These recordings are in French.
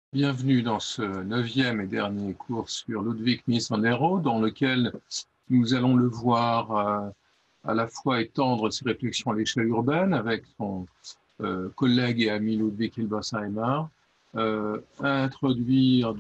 Bienvenue dans ce 9e et dernier cours sur Ludwig Mies van der Rohe, dans lequel nous allons le voir à la fois étendre ses réflexions à l'échelle urbaine avec son collègue et ami Ludwig Hilbersheimer, introduire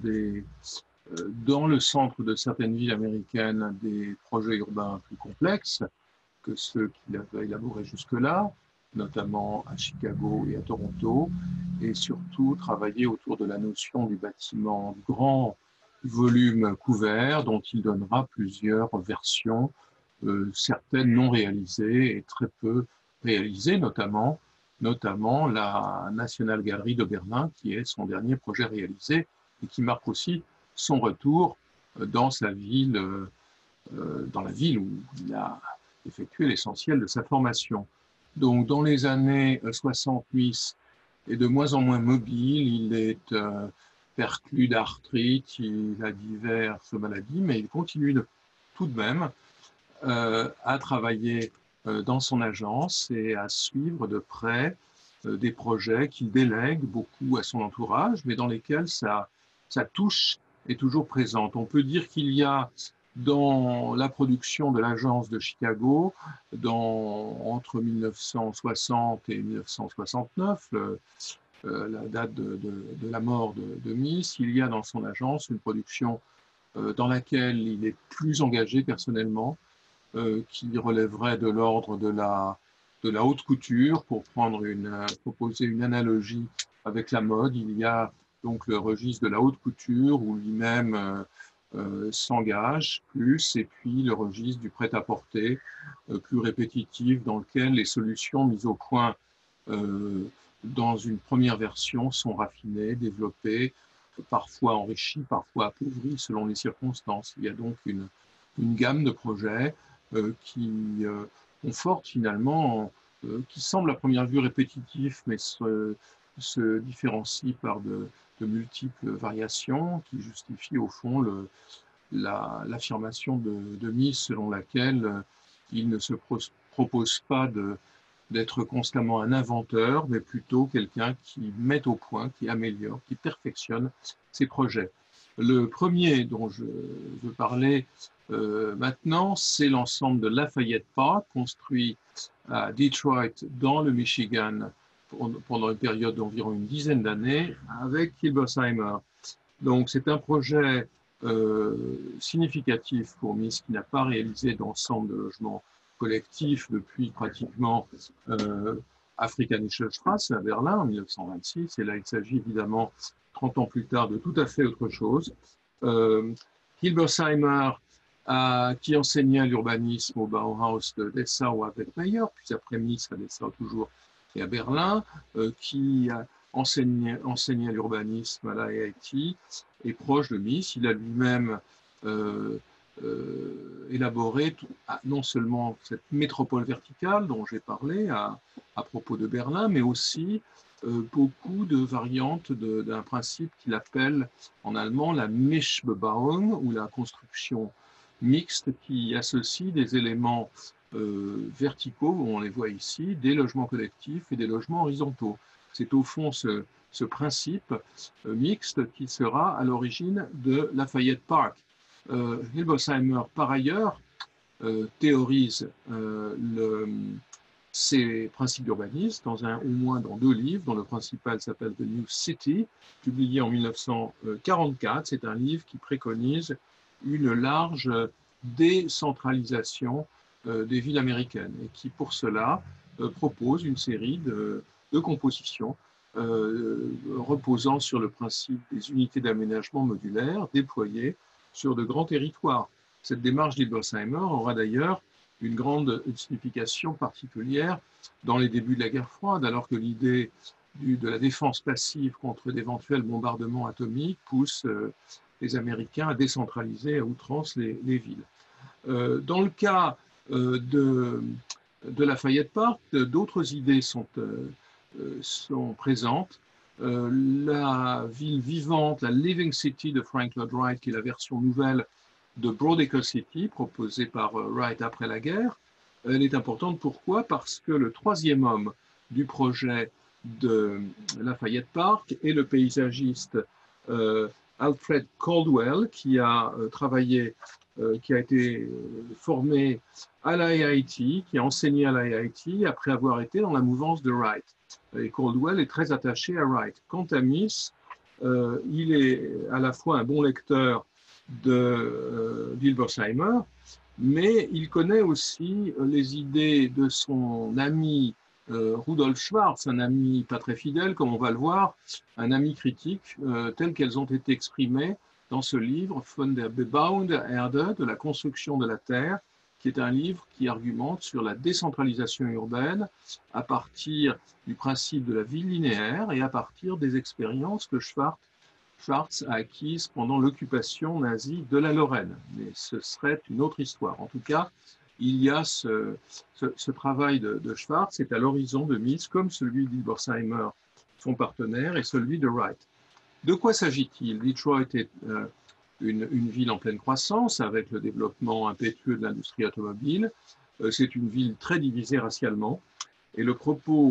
dans le centre de certaines villes américaines des projets urbains plus complexes que ceux qu'il avait élaborés jusque-là, notamment à Chicago et à Toronto, et surtout travailler autour de la notion du bâtiment grand volume couvert, dont il donnera plusieurs versions, certaines non réalisées et très peu réalisées, notamment la National Gallery de Berlin, qui est son dernier projet réalisé et qui marque aussi son retour dans sa ville, dans la ville où il a effectué l'essentiel de sa formation. Donc, dans les années 70 est de moins en moins mobile, il est perclus d'arthrite, il a diverses maladies, mais il continue tout de même à travailler dans son agence et à suivre de près des projets qu'il délègue beaucoup à son entourage, mais dans lesquels sa touche est toujours présente. On peut dire qu'il y a dans la production de l'agence de Chicago, entre 1960 et 1969, la date de la mort de Mies, il y a dans son agence une production dans laquelle il est plus engagé personnellement, qui relèverait de l'ordre de la haute couture. Pour proposer une analogie avec la mode, il y a donc le registre de la haute couture où lui-même s'engage plus, et puis le registre du prêt-à-porter plus répétitif, dans lequel les solutions mises au point dans une première version sont raffinées, développées, parfois enrichies, parfois appauvries selon les circonstances. Il y a donc une gamme de projets qui confortent finalement, qui semblent à première vue répétitifs, mais se différencient par de multiples variations qui justifient au fond l'affirmation de Mies selon laquelle il ne se propose pas d'être constamment un inventeur, mais plutôt quelqu'un qui met au point, qui améliore, qui perfectionne ses projets. Le premier dont je veux parler maintenant, c'est l'ensemble de Lafayette Park, construit à Detroit, dans le Michigan, pendant une période d'environ une dizaine d'années, avec Hilbersheimer. Donc, c'est un projet significatif pour Mies, qui n'a pas réalisé d'ensemble de logements collectifs depuis pratiquement Afrikanische Straße à Berlin en 1926. Et là, il s'agit évidemment, 30 ans plus tard, de tout à fait autre chose. Hilbersheimer, qui enseignait l'urbanisme au Bauhaus de Dessau à Wettmeyer, puis après Mies à Dessau toujours et à Berlin, qui enseignait l'urbanisme à l'IIT, est proche de Mies. Il a lui-même élaboré non seulement cette métropole verticale dont j'ai parlé à propos de Berlin, mais aussi beaucoup de variantes d'un principe qu'il appelle en allemand la Mischbebauung, ou la construction mixte, qui associe des éléments verticaux, on les voit ici, des logements collectifs et des logements horizontaux. C'est au fond ce principe mixte qui sera à l'origine de Lafayette Park. Hilbersheimer, par ailleurs, théorise ces principes d'urbanisme au moins dans deux livres, dont le principal s'appelle The New City, publié en 1944. C'est un livre qui préconise une large décentralisation des villes américaines et qui, pour cela, propose une série de compositions reposant sur le principe des unités d'aménagement modulaires déployées sur de grands territoires. Cette démarche d'Hilbersheimer aura d'ailleurs une grande signification particulière dans les débuts de la guerre froide, alors que l'idée de la défense passive contre d'éventuels bombardements atomiques pousse les Américains à décentraliser à outrance les villes. Dans le cas de Lafayette Park, d'autres idées sont présentes. La ville vivante, la Living City de Frank Lloyd Wright, qui est la version nouvelle de Broadacre City, proposée par Wright après la guerre. Elle est importante. Pourquoi? Parce que le troisième homme du projet de Lafayette Park est le paysagiste Alfred Caldwell, qui a travaillé, qui a été formé à l'IIT, qui a enseigné à l'IIT après avoir été dans la mouvance de Wright. Et Caldwell est très attaché à Wright. Quant à Miss, il est à la fois un bon lecteur d'Hilbersheimer, mais il connaît aussi les idées de son ami Rudolf Schwarz, un ami pas très fidèle, comme on va le voir, un ami critique, telles qu'elles ont été exprimées dans ce livre, Von der Bebauung der Erde, de la construction de la Terre, qui est un livre qui argumente sur la décentralisation urbaine à partir du principe de la ville linéaire et à partir des expériences que Schwarz a acquises pendant l'occupation nazie de la Lorraine. Mais ce serait une autre histoire. En tout cas, il y a ce travail de Schwarz, c'est à l'horizon de Mies, comme celui d'Hilbersheimer, son partenaire, et celui de Wright. De quoi s'agit-il? Detroit est une ville en pleine croissance, avec le développement impétueux de l'industrie automobile. C'est une ville très divisée racialement. Et le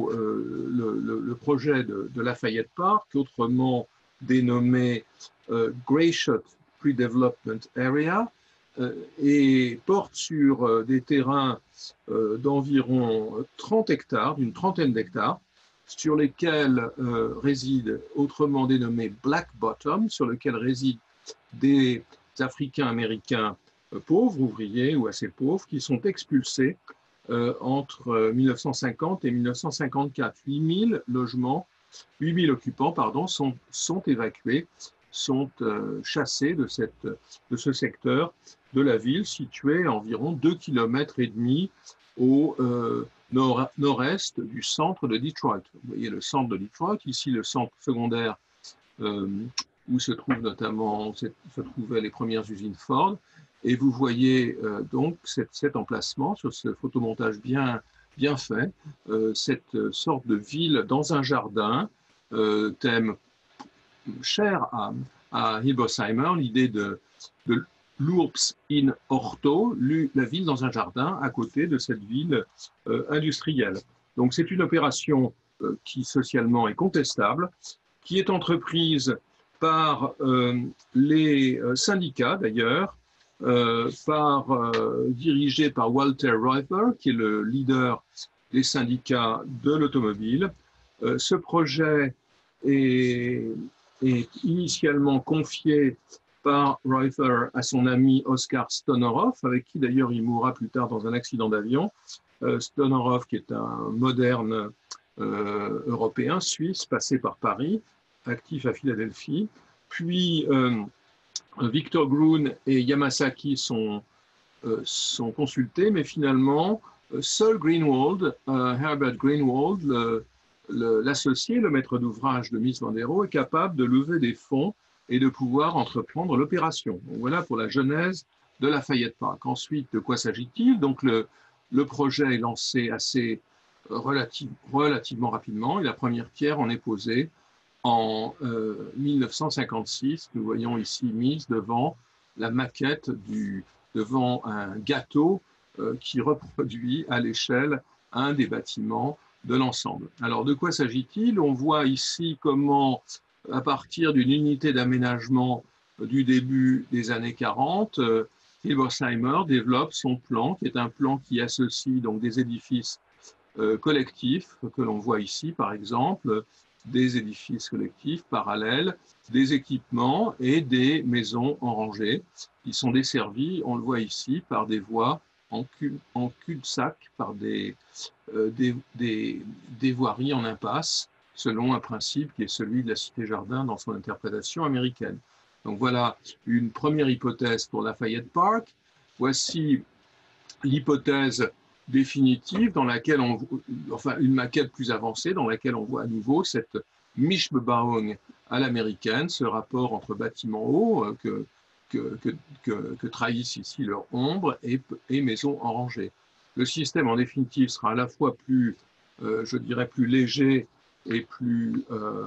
projet de Lafayette Park, autrement dénommé Gratiot Pre-Development Area, et porte sur des terrains d'environ 30 hectares, d'une trentaine d'hectares, sur lesquels résident, autrement dénommés Black Bottom, sur lesquels résident des Africains-Américains pauvres, ouvriers ou assez pauvres, qui sont expulsés entre 1950 et 1954. 8000 logements, 8000 occupants, pardon, sont évacués, sont chassés de ce secteur de la ville situé à environ 2,5 km au nord-est du centre de Detroit. Vous voyez le centre de Detroit, ici le centre secondaire où se trouvaient les premières usines Ford. Et vous voyez donc cet emplacement sur ce photomontage bien fait, cette sorte de ville dans un jardin, thème cher à Hilbersheimer, l'idée de l'Urps in Orto, la ville dans un jardin à côté de cette ville industrielle. Donc c'est une opération qui socialement est contestable, qui est entreprise par les syndicats d'ailleurs, dirigé par Walter Reuther, qui est le leader des syndicats de l'automobile. Ce projet est initialement confié par Reuther à son ami Oskar Stonorow, avec qui d'ailleurs il mourra plus tard dans un accident d'avion. Stonorow, qui est un moderne européen, suisse, passé par Paris, actif à Philadelphie. Puis Victor Gruen et Yamasaki sont consultés, mais finalement, seul Greenwald, Herbert Greenwald, l'associé, le maître d'ouvrage de Mies van der Rohe, est capable de lever des fonds et de pouvoir entreprendre l'opération. Voilà pour la genèse de Lafayette Park. Ensuite, de quoi s'agit-il? Donc, le projet est lancé relativement rapidement et la première pierre en est posée en 1956. Nous voyons ici Mies devant la maquette, devant un gâteau qui reproduit à l'échelle un des bâtiments de l'ensemble. Alors, de quoi s'agit-il? On voit ici comment, à partir d'une unité d'aménagement du début des années 40, Hilbersheimer développe son plan, qui est un plan qui associe donc des édifices collectifs, que l'on voit ici, par exemple, des édifices collectifs parallèles, des équipements et des maisons en rangée, qui sont desservis, on le voit ici, par des voies en cul-de-sac, par des voiries en impasse, selon un principe qui est celui de la cité-jardin dans son interprétation américaine. Donc voilà une première hypothèse pour Lafayette Park. Voici l'hypothèse définitive dans laquelle une maquette plus avancée dans laquelle on voit à nouveau cette Mischbebauung à l'américaine, ce rapport entre bâtiments hauts que trahissent ici leur ombre et maisons en rangée. Le système en définitive sera à la fois plus, je dirais, plus léger et plus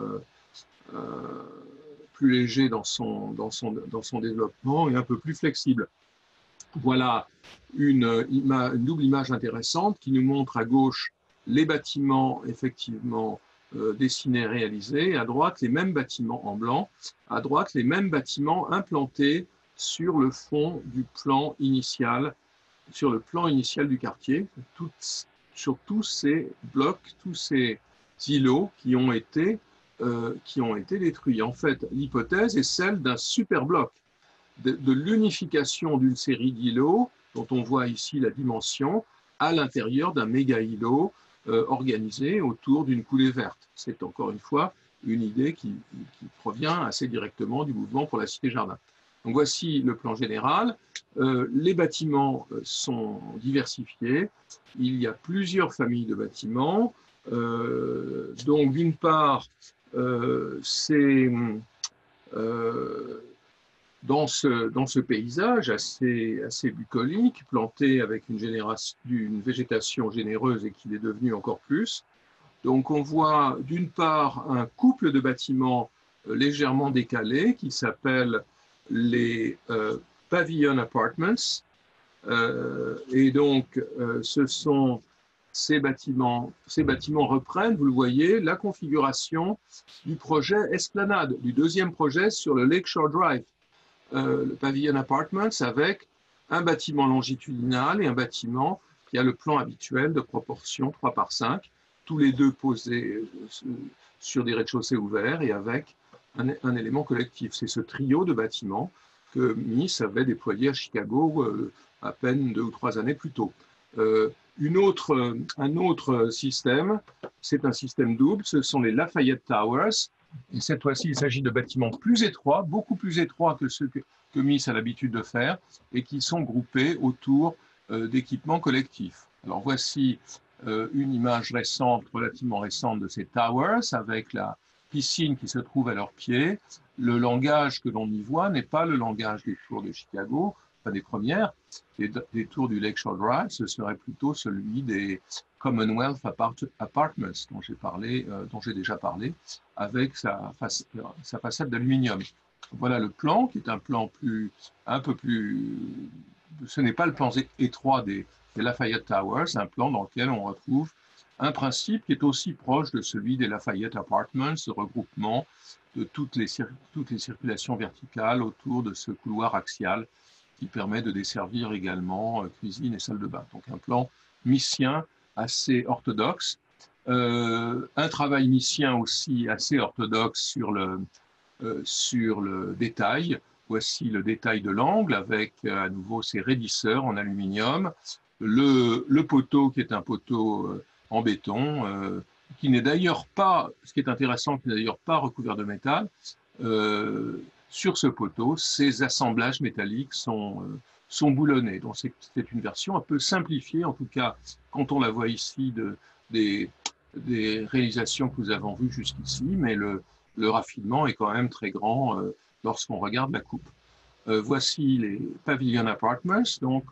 léger dans son développement et un peu plus flexible. Voilà une double image intéressante qui nous montre à gauche les bâtiments effectivement dessinés, réalisés. À droite, les mêmes bâtiments en blanc. À droite, les mêmes bâtiments implantés sur le fond du plan initial, sur le plan initial du quartier, sur tous ces blocs, tous ces îlots qui ont été détruits. En fait, l'hypothèse est celle d'un super bloc, de l'unification d'une série d'îlots, dont on voit ici la dimension, à l'intérieur d'un méga îlot organisé autour d'une coulée verte. C'est encore une fois une idée qui provient assez directement du mouvement pour la Cité-Jardin. Donc voici le plan général. Les bâtiments sont diversifiés. Il y a plusieurs familles de bâtiments. Donc d'une part, dans ce paysage assez bucolique, planté avec une végétation généreuse et qui est devenue encore plus. Donc on voit d'une part un couple de bâtiments légèrement décalés qui s'appellent les Pavilion Apartments. Et donc ces bâtiments reprennent, vous le voyez, la configuration du projet Esplanade, du deuxième projet sur le Lakeshore Drive. Le Pavilion Apartments avec un bâtiment longitudinal et un bâtiment qui a le plan habituel de proportion 3 par 5, tous les deux posés sur des rez-de-chaussée ouverts et avec un élément collectif. C'est ce trio de bâtiments que Mies avait déployé à Chicago à peine 2 ou 3 années plus tôt. Un autre système, c'est un système double, ce sont les Lafayette Towers. Et cette fois-ci, il s'agit de bâtiments plus étroits, beaucoup plus étroits que ceux que Mies a l'habitude de faire, et qui sont groupés autour d'équipements collectifs. Alors voici une image récente, relativement récente de ces towers, avec la piscine qui se trouve à leurs pieds. Le langage que l'on y voit n'est pas le langage des tours de Chicago, pas des premières, des tours du Lakeshore Drive, ce serait plutôt celui des Commonwealth Apartments dont j'ai déjà parlé, avec sa façade d'aluminium. Voilà le plan, qui est un plan un peu plus... Ce n'est pas le plan étroit des Lafayette Towers, c'est un plan dans lequel on retrouve un principe qui est aussi proche de celui des Lafayette Apartments, ce regroupement de toutes les circulations verticales autour de ce couloir axial qui permet de desservir également cuisine et salle de bain. Donc un plan miesien assez orthodoxe. Un travail miesien aussi assez orthodoxe sur le détail. Voici le détail de l'angle avec à nouveau ces raidisseurs en aluminium. Le poteau qui est un poteau en béton, qui n'est d'ailleurs pas, ce qui est intéressant, qui n'est d'ailleurs pas recouvert de métal. Sur ce poteau, ces assemblages métalliques sont boulonnés. Donc c'est une version un peu simplifiée, en tout cas quand on la voit ici des réalisations que nous avons vues jusqu'ici, mais le raffinement est quand même très grand lorsqu'on regarde la coupe. Voici les Pavilion Apartments, donc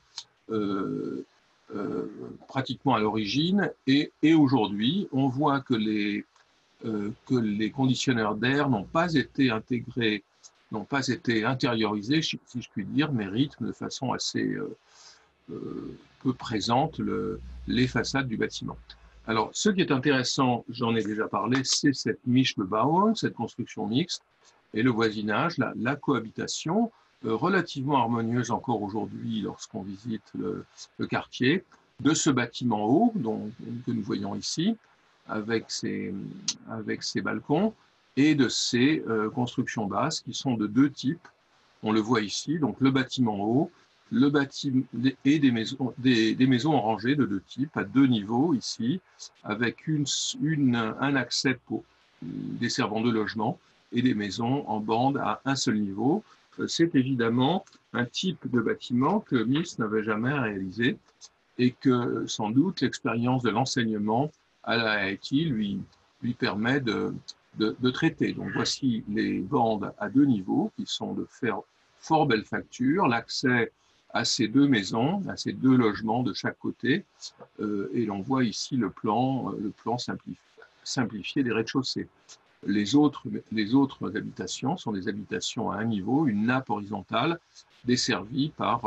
pratiquement à l'origine, et aujourd'hui, on voit que les conditionneurs d'air n'ont pas été intégrés, n'ont pas été intériorisés, si je puis dire, mais rythment de façon assez peu présente les façades du bâtiment. Alors, ce qui est intéressant, j'en ai déjà parlé, c'est cette Mischbebauung, cette construction mixte, et le voisinage, la cohabitation, relativement harmonieuse encore aujourd'hui lorsqu'on visite le quartier, de ce bâtiment haut que nous voyons ici, avec ses balcons, et de ces constructions basses qui sont de deux types. On le voit ici, donc le bâtiment haut, et des maisons en rangée de deux types, à deux niveaux ici, avec un accès desservant deux logements, et des maisons en bande à un seul niveau. C'est évidemment un type de bâtiment que Mies n'avait jamais réalisé et que sans doute l'expérience de l'enseignement à la IIT lui permet de traiter. Donc voici les bandes à deux niveaux qui sont de fort belle facture, l'accès à ces deux maisons, à ces deux logements de chaque côté, et l'on voit ici le plan simplifié des rez-de-chaussée. Les autres habitations sont des habitations à un niveau, une nappe horizontale desservie par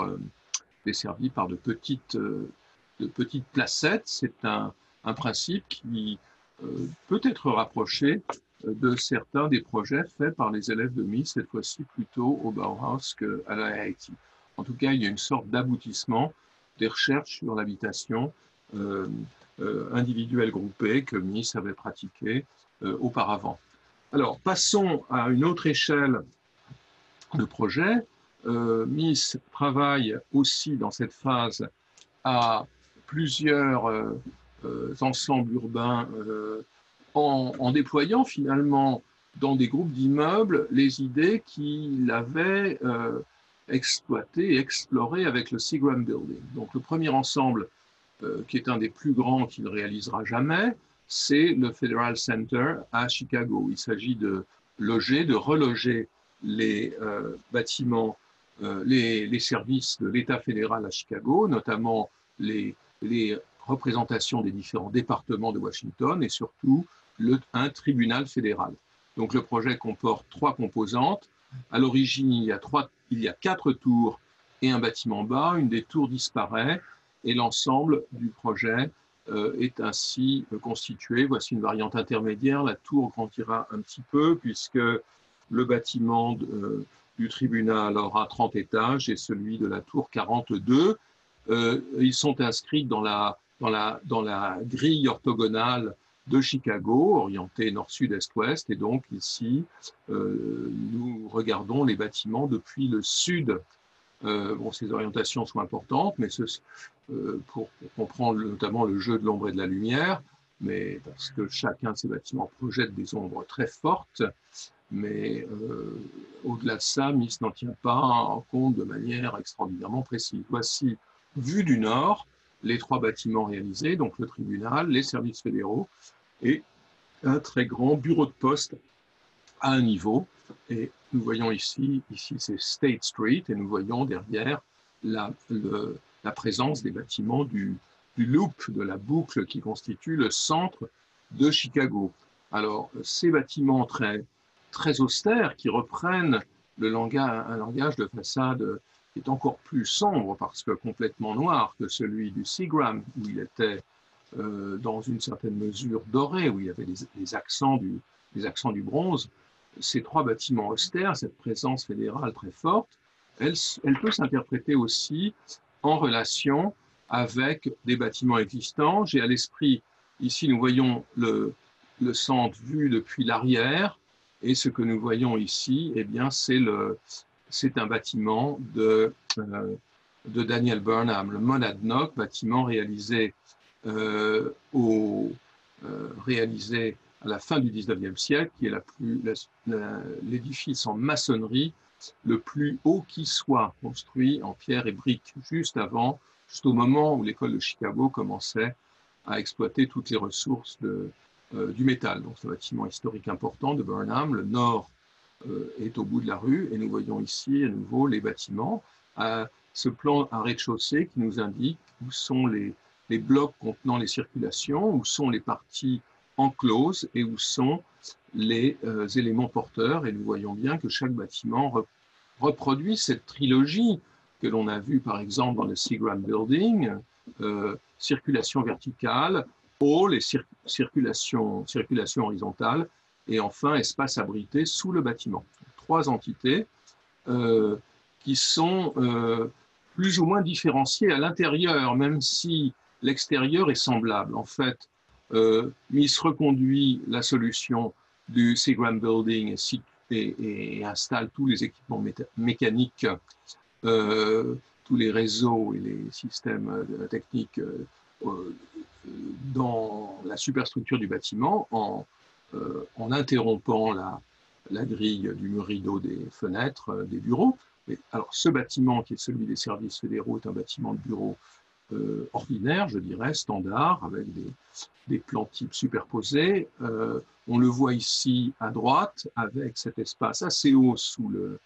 de petites placettes. C'est un principe qui peut être rapproché de certains des projets faits par les élèves de Mies, cette fois-ci plutôt au Bauhaus qu'à la IIT. En tout cas, il y a une sorte d'aboutissement des recherches sur l'habitation individuelle groupée que Mies avait pratiquées auparavant. Alors, passons à une autre échelle de projet. Mies travaille aussi dans cette phase à plusieurs ensembles urbains en déployant finalement dans des groupes d'immeubles les idées qu'il avait exploitées et explorées avec le Seagram Building. Donc le premier ensemble, qui est un des plus grands qu'il ne réalisera jamais, c'est le Federal Center à Chicago. Il s'agit de loger, de reloger les bâtiments, les services de l'État fédéral à Chicago, notamment les représentations des différents départements de Washington et surtout un tribunal fédéral. Donc le projet comporte 3 composantes. À l'origine, il y a 4 tours et un bâtiment bas. Une des tours disparaît et l'ensemble du projet est ainsi constitué. Voici une variante intermédiaire. La tour grandira un petit peu puisque le bâtiment du tribunal aura 30 étages et celui de la tour 42. Ils sont inscrits dans la grille orthogonale de Chicago, orientée nord-sud, est-ouest, et donc ici, nous regardons les bâtiments depuis le sud. Bon, ces orientations sont importantes, mais pour comprendre notamment le jeu de l'ombre et de la lumière, mais parce que chacun de ces bâtiments projette des ombres très fortes, mais au-delà de ça, Mies n'en tient pas en compte de manière extraordinairement précise. Voici, vue du nord, les 3 bâtiments réalisés, donc le tribunal, les services fédéraux et un très grand bureau de poste à un niveau. Et nous voyons ici c'est State Street, et nous voyons derrière la présence des bâtiments du loop, de la boucle qui constitue le centre de Chicago. Alors, ces bâtiments très austères qui reprennent un langage de façade qui est encore plus sombre parce que complètement noir que celui du Seagram, où il était dans une certaine mesure doré, où il y avait les accents du bronze. Ces 3 bâtiments austères, cette présence fédérale très forte, elle peut s'interpréter aussi en relation avec des bâtiments existants. J'ai à l'esprit, ici nous voyons le centre vu depuis l'arrière, et ce que nous voyons ici, eh bien, c'est un bâtiment de Daniel Burnham, le Monadnock, bâtiment réalisé à la fin du 19e siècle, qui est l'édifice en maçonnerie le plus haut qui soit, construit en pierre et briques, juste au moment où l'école de Chicago commençait à exploiter toutes les ressources du métal. Donc, c'est un bâtiment historique important de Burnham. Le nord est au bout de la rue, et nous voyons ici à nouveau les bâtiments. Ce plan à rez-de-chaussée qui nous indique où sont les blocs contenant les circulations, où sont les parties encloses et où sont les éléments porteurs. Et nous voyons bien que chaque bâtiment reproduit cette trilogie que l'on a vue par exemple dans le Seagram Building, circulation verticale, hall et circulation horizontale, et enfin espace abrité sous le bâtiment. 3 entités qui sont plus ou moins différenciées à l'intérieur, même si l'extérieur est semblable. En fait, Mies reconduit la solution du Seagram Building et installe tous les équipements mécaniques, tous les réseaux et les systèmes techniques dans la superstructure du bâtiment en interrompant la grille du mur rideau des fenêtres des bureaux. Mais alors, ce bâtiment, qui est celui des services fédéraux, est un bâtiment de bureau ordinaire, je dirais, standard, avec des plans types superposés. On le voit ici à droite, avec cet espace assez haut sous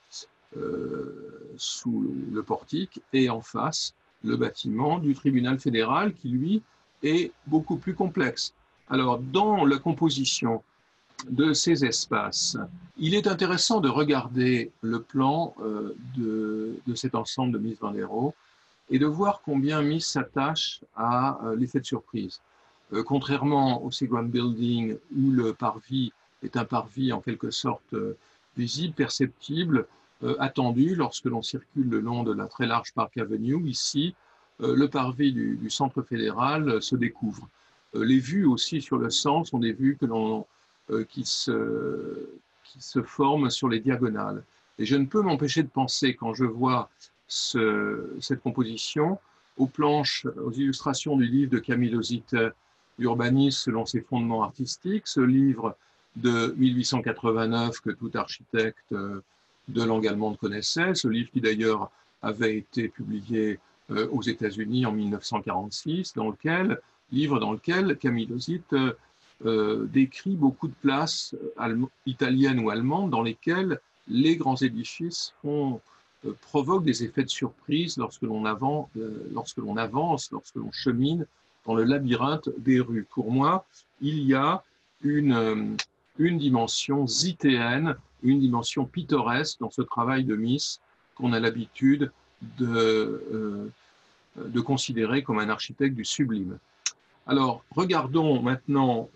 le portique, et en face, le bâtiment du tribunal fédéral, qui, lui, est beaucoup plus complexe. Alors, dans la composition de ces espaces, il est intéressant de regarder le plan de cet ensemble de Mies van der Rohe et de voir combien Mies s'attache à l'effet de surprise. Contrairement au Seagram Building, où le parvis est un parvis en quelque sorte visible, perceptible, attendu lorsque l'on circule le long de la très large Park Avenue, ici, le parvis du centre fédéral se découvre. Les vues aussi sur le centre sont des vues qui se forment sur les diagonales. Et je ne peux m'empêcher de penser, quand je vois cette composition, aux planches, aux illustrations du livre de Camille Loziter, Urbanisme selon ses fondements artistiques, ce livre de 1889 que tout architecte de langue allemande connaissait, ce livre qui d'ailleurs avait été publié aux États-Unis en 1946, livre dans lequel Camille Loziter décrit beaucoup de places italiennes ou allemandes dans lesquelles les grands édifices provoquent des effets de surprise lorsque l'on avance, lorsque l'on chemine dans le labyrinthe des rues. Pour moi, il y a une dimension zitéenne, une dimension pittoresque dans ce travail de Mies qu'on a l'habitude de considérer comme un architecte du sublime. Alors, regardons maintenant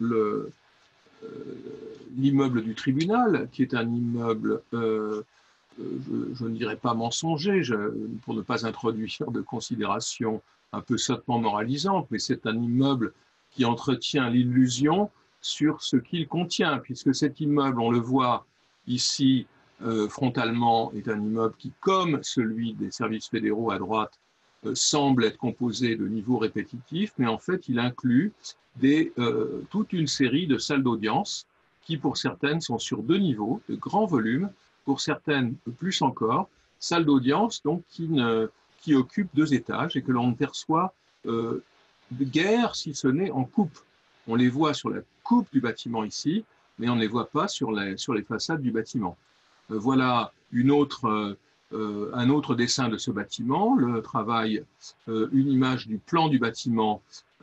l'immeuble du tribunal, qui est un immeuble, je ne dirais pas mensonger, pour ne pas introduire de considérations un peu sottement moralisantes, mais c'est un immeuble qui entretient l'illusion sur ce qu'il contient, puisque cet immeuble, on le voit ici frontalement, est un immeuble qui, comme celui des services fédéraux à droite, semble être composé de niveaux répétitifs, mais en fait, il inclut toute une série de salles d'audience qui, pour certaines, sont sur 2 niveaux, de grands volumes, pour certaines plus encore, salles d'audience donc qui occupent 2 étages et que l'on ne perçoit guère si ce n'est en coupe. On les voit sur la coupe du bâtiment ici, mais on ne les voit pas sur les façades du bâtiment. Voilà un autre dessin de ce bâtiment, le travail, une image du plan du bâtiment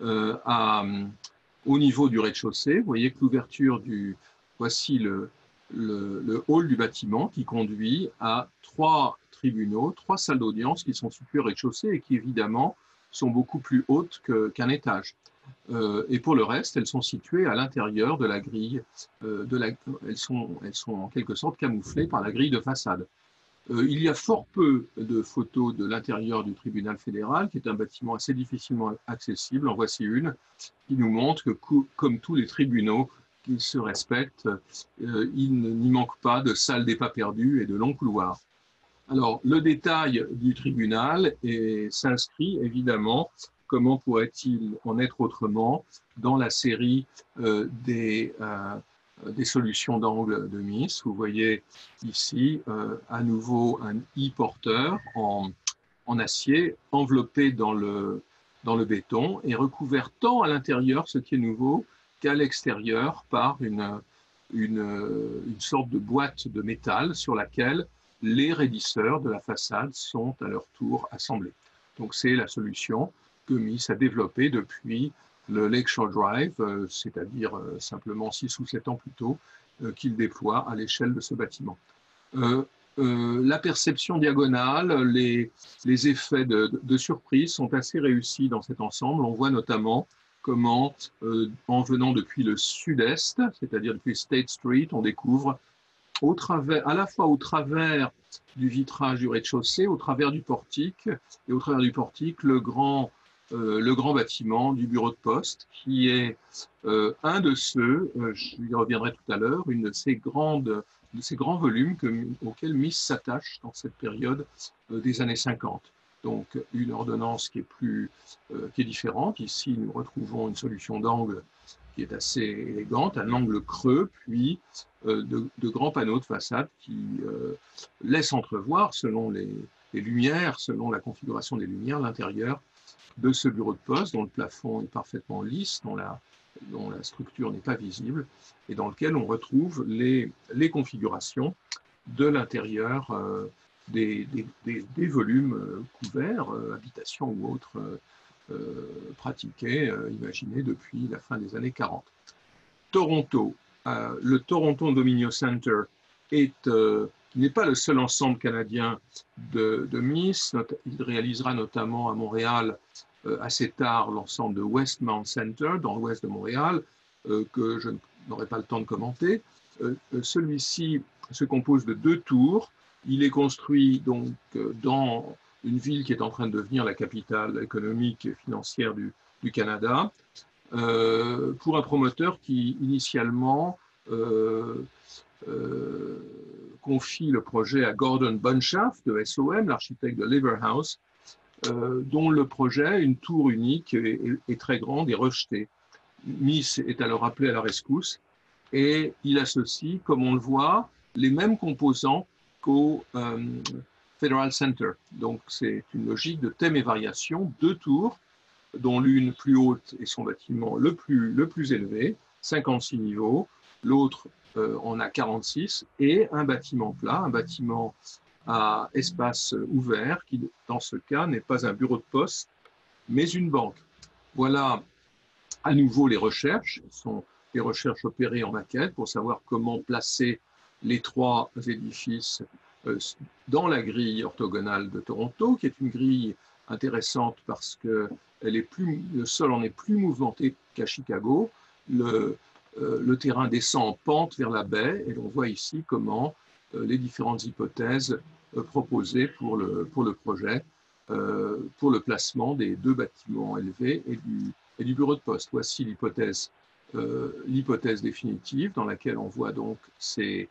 au niveau du rez-de-chaussée. Vous voyez que voici le hall du bâtiment qui conduit à 3 tribunaux, 3 salles d'audience qui sont situées au rez-de-chaussée et qui évidemment sont beaucoup plus hautes qu'un étage. Et pour le reste, elles sont situées à l'intérieur de la grille, elles sont en quelque sorte camouflées par la grille de façade. Il y a fort peu de photos de l'intérieur du tribunal fédéral, qui est un bâtiment assez difficilement accessible. En voici une qui nous montre que, comme tous les tribunaux qui se respectent, il n'y manque pas de salles des pas perdus et de longs couloirs. Alors, le détail du tribunal s'inscrit évidemment, comment pourrait-il en être autrement, dans la série des solutions d'angle de Mies. Vous voyez ici à nouveau un i-porteur en acier enveloppé dans le béton et recouvert tant à l'intérieur, ce qui est nouveau, qu'à l'extérieur par une sorte de boîte de métal sur laquelle les raidisseurs de la façade sont à leur tour assemblés. Donc c'est la solution que Mies a développée depuis le Lakeshore Drive, c'est-à-dire simplement 6 ou 7 ans plus tôt, qu'il déploie à l'échelle de ce bâtiment. La perception diagonale, les effets de surprise sont assez réussis dans cet ensemble. On voit notamment comment, en venant depuis le sud-est, c'est-à-dire depuis State Street, on découvre à la fois au travers du vitrage du rez-de-chaussée, au travers du portique, et au travers du portique, le grand bâtiment du bureau de poste, qui est un de ceux, je y reviendrai tout à l'heure, une de ces grands volumes auxquels Mies s'attache dans cette période des années 50. Donc une ordonnance qui est différente. Ici, nous retrouvons une solution d'angle qui est assez élégante, un angle creux, puis de grands panneaux de façade qui laissent entrevoir, selon les lumières, selon la configuration des lumières, l'intérieur de ce bureau de poste, dont le plafond est parfaitement lisse, dont la structure n'est pas visible, et dans lequel on retrouve les configurations de l'intérieur des volumes couverts, habitation ou autres, pratiqués, imaginés depuis la fin des années 40. Toronto, le Toronto Dominion Center n'est pas le seul ensemble canadien de Mies. Il réalisera notamment à Montréal assez tard l'ensemble de Westmount Center, dans l'ouest de Montréal, que je n'aurai pas le temps de commenter. Celui-ci se compose de 2 tours. Il est construit donc dans une ville qui est en train de devenir la capitale économique et financière du Canada, pour un promoteur qui initialement confie le projet à Gordon Bunshaft de SOM, l'architecte de Leverhouse, dont le projet, une tour unique est très grande, est rejeté. Miss est alors appelé à la rescousse et il associe, comme on le voit, les mêmes composants qu'au Federal Center. Donc c'est une logique de thème et variation, 2 tours, dont l'une plus haute est son bâtiment le plus élevé, 56 niveaux, l'autre en a 46, et un bâtiment plat, un bâtiment à espace ouvert, qui dans ce cas n'est pas un bureau de poste, mais une banque. Voilà à nouveau les recherches, ce sont des recherches opérées en maquette pour savoir comment placer les 3 édifices dans la grille orthogonale de Toronto, qui est une grille intéressante parce que le sol en est plus mouvementé qu'à Chicago. Le terrain descend en pente vers la baie et l'on voit ici comment les différentes hypothèses proposées pour le projet, pour le placement des 2 bâtiments élevés et du bureau de poste. Voici l'hypothèse définitive dans laquelle on voit donc ces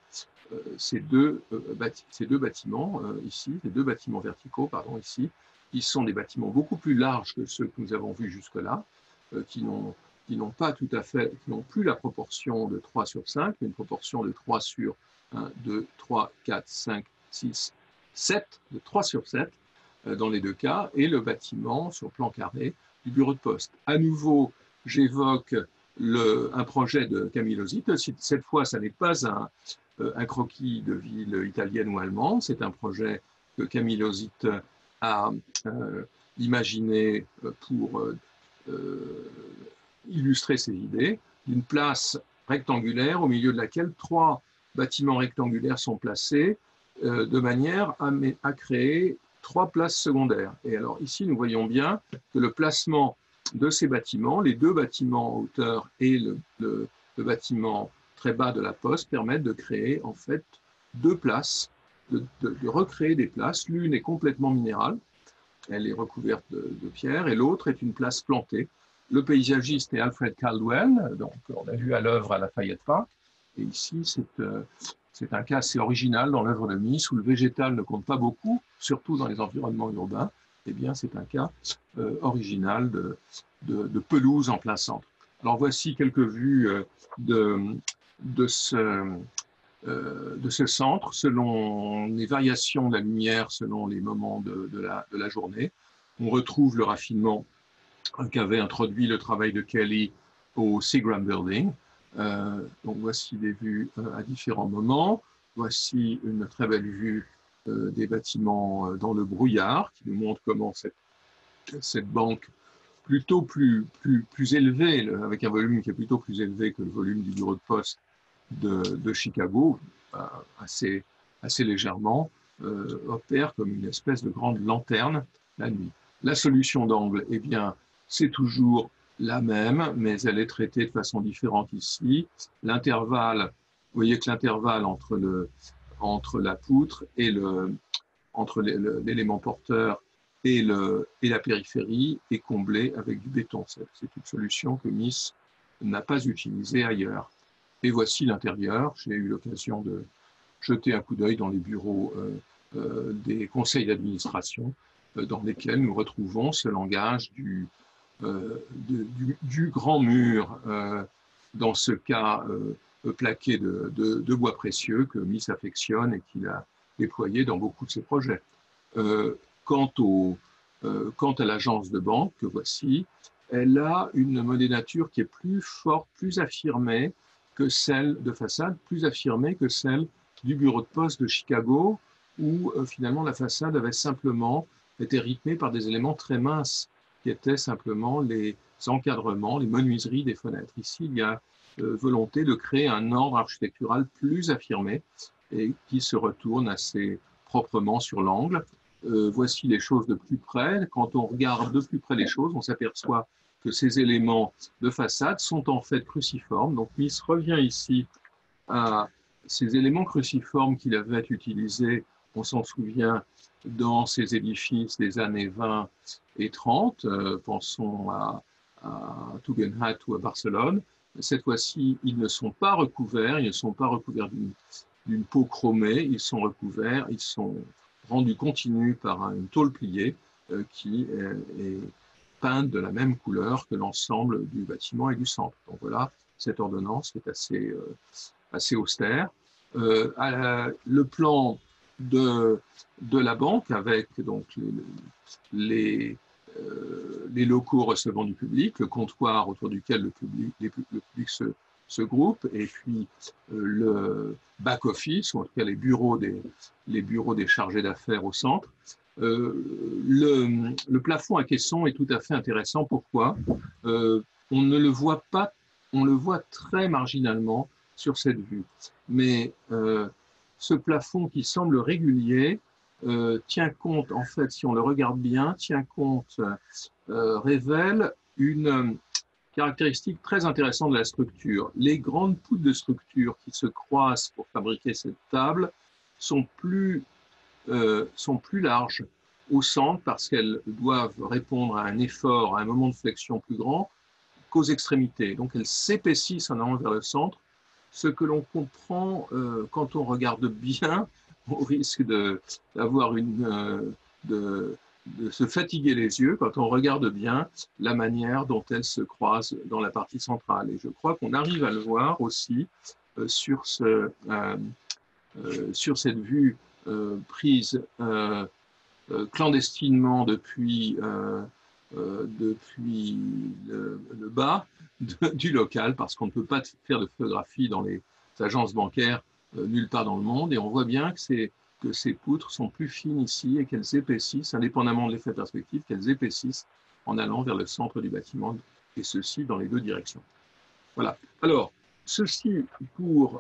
2 bâtiments ici, les 2 bâtiments verticaux, pardon, ici, qui sont des bâtiments beaucoup plus larges que ceux que nous avons vus jusque-là, qui n'ont pas tout à fait, qui n'ont plus la proportion de 3 sur 5, mais une proportion de 3 sur 1, 2, 3, 4, 5, 6, 7, de 3 sur 7 dans les 2 cas, et le bâtiment sur plan carré du bureau de poste. À nouveau, j'évoque un projet de Camille Lozite. Cette fois, ça n'est pas un croquis de ville italienne ou allemande, c'est un projet que Camille Lozite a imaginé pour illustrer ses idées, d'une place rectangulaire au milieu de laquelle 3 bâtiments rectangulaires sont placés de manière à créer 3 places secondaires. Et alors ici, nous voyons bien que le placement de ces bâtiments, les 2 bâtiments en hauteur et le bâtiment très bas de la poste, permettent de créer en fait 2 places, de recréer des places. L'une est complètement minérale, elle est recouverte de pierre, et l'autre est une place plantée. Le paysagiste est Alfred Caldwell, donc on l'a vu à l'œuvre à Lafayette Park, et ici c'est un cas assez original dans l'œuvre de Mies, où le végétal ne compte pas beaucoup, surtout dans les environnements urbains. Eh bien, c'est un cas original de pelouse en plein centre. Alors, voici quelques vues de ce centre, selon les variations de la lumière, selon les moments de la journée. On retrouve le raffinement qu'avait introduit le travail de Kelly au Seagram Building. Donc voici des vues à différents moments. Voici une très belle vue des bâtiments dans le brouillard, qui nous montre comment cette banque plutôt plus élevée, avec un volume qui est plutôt plus élevé que le volume du bureau de poste de Chicago, assez légèrement, opère comme une espèce de grande lanterne la nuit. La solution d'angle, eh bien, c'est toujours la même, mais elle est traitée de façon différente ici. L'intervalle, vous voyez que l'intervalle entre la poutre et entre l'élément porteur et la périphérie est comblé avec du béton. C'est une solution que Mies n'a pas utilisée ailleurs. Et voici l'intérieur. J'ai eu l'occasion de jeter un coup d'œil dans les bureaux des conseils d'administration dans lesquels nous retrouvons ce langage du grand mur, dans ce cas plaqué de bois précieux que Mies affectionne et qu'il a déployé dans beaucoup de ses projets. Quant à l'agence de banque que voici, elle a une modénature qui est plus forte, plus affirmée que celle de façade, plus affirmée que celle du bureau de poste de Chicago, où finalement la façade avait simplement été rythmée par des éléments très minces, qui étaient simplement les encadrements, les menuiseries des fenêtres. Ici, il y a volonté de créer un ordre architectural plus affirmé et qui se retourne assez proprement sur l'angle. voici les choses de plus près. Quand on regarde de plus près les choses, on s'aperçoit que ces éléments de façade sont en fait cruciformes. Donc Mies revient ici à ces éléments cruciformes qu'il avait utilisés, on s'en souvient, dans ces édifices des années 20 et 30. Pensons à Tugendhat ou à Barcelone. Cette fois-ci, ils ne sont pas recouverts, ils ne sont pas recouverts d'une peau chromée, ils sont recouverts, ils sont rendus continus par une tôle pliée qui est peinte de la même couleur que l'ensemble du bâtiment et du centre. Donc voilà, cette ordonnance est assez austère. Le plan de la banque avec donc les locaux recevant du public, le comptoir autour duquel le public se groupe, et puis le back-office, ou en tout cas les bureaux des chargés d'affaires au centre. Le plafond à caisson est tout à fait intéressant. Pourquoi? On ne le voit pas, on le voit très marginalement sur cette vue. Mais ce plafond qui semble régulier tient compte, en fait, si on le regarde bien, révèle une caractéristique très intéressante de la structure. Les grandes poutres de structure qui se croisent pour fabriquer cette table sont plus larges au centre parce qu'elles doivent répondre à un effort, à un moment de flexion plus grand qu'aux extrémités. Donc elles s'épaississent en allant vers le centre, ce que l'on comprend quand on regarde bien, au risque d'avoir de se fatiguer les yeux quand on regarde bien la manière dont elles se croisent dans la partie centrale. Et je crois qu'on arrive à le voir aussi sur cette vue prise clandestinement depuis le bas du local, parce qu'on ne peut pas faire de photographie dans les agences bancaires nulle part dans le monde, et on voit bien que ces poutres sont plus fines ici et qu'elles épaississent, indépendamment de l'effet perspective, qu'elles épaississent en allant vers le centre du bâtiment, et ceci dans les deux directions. Voilà. Alors, ceci pour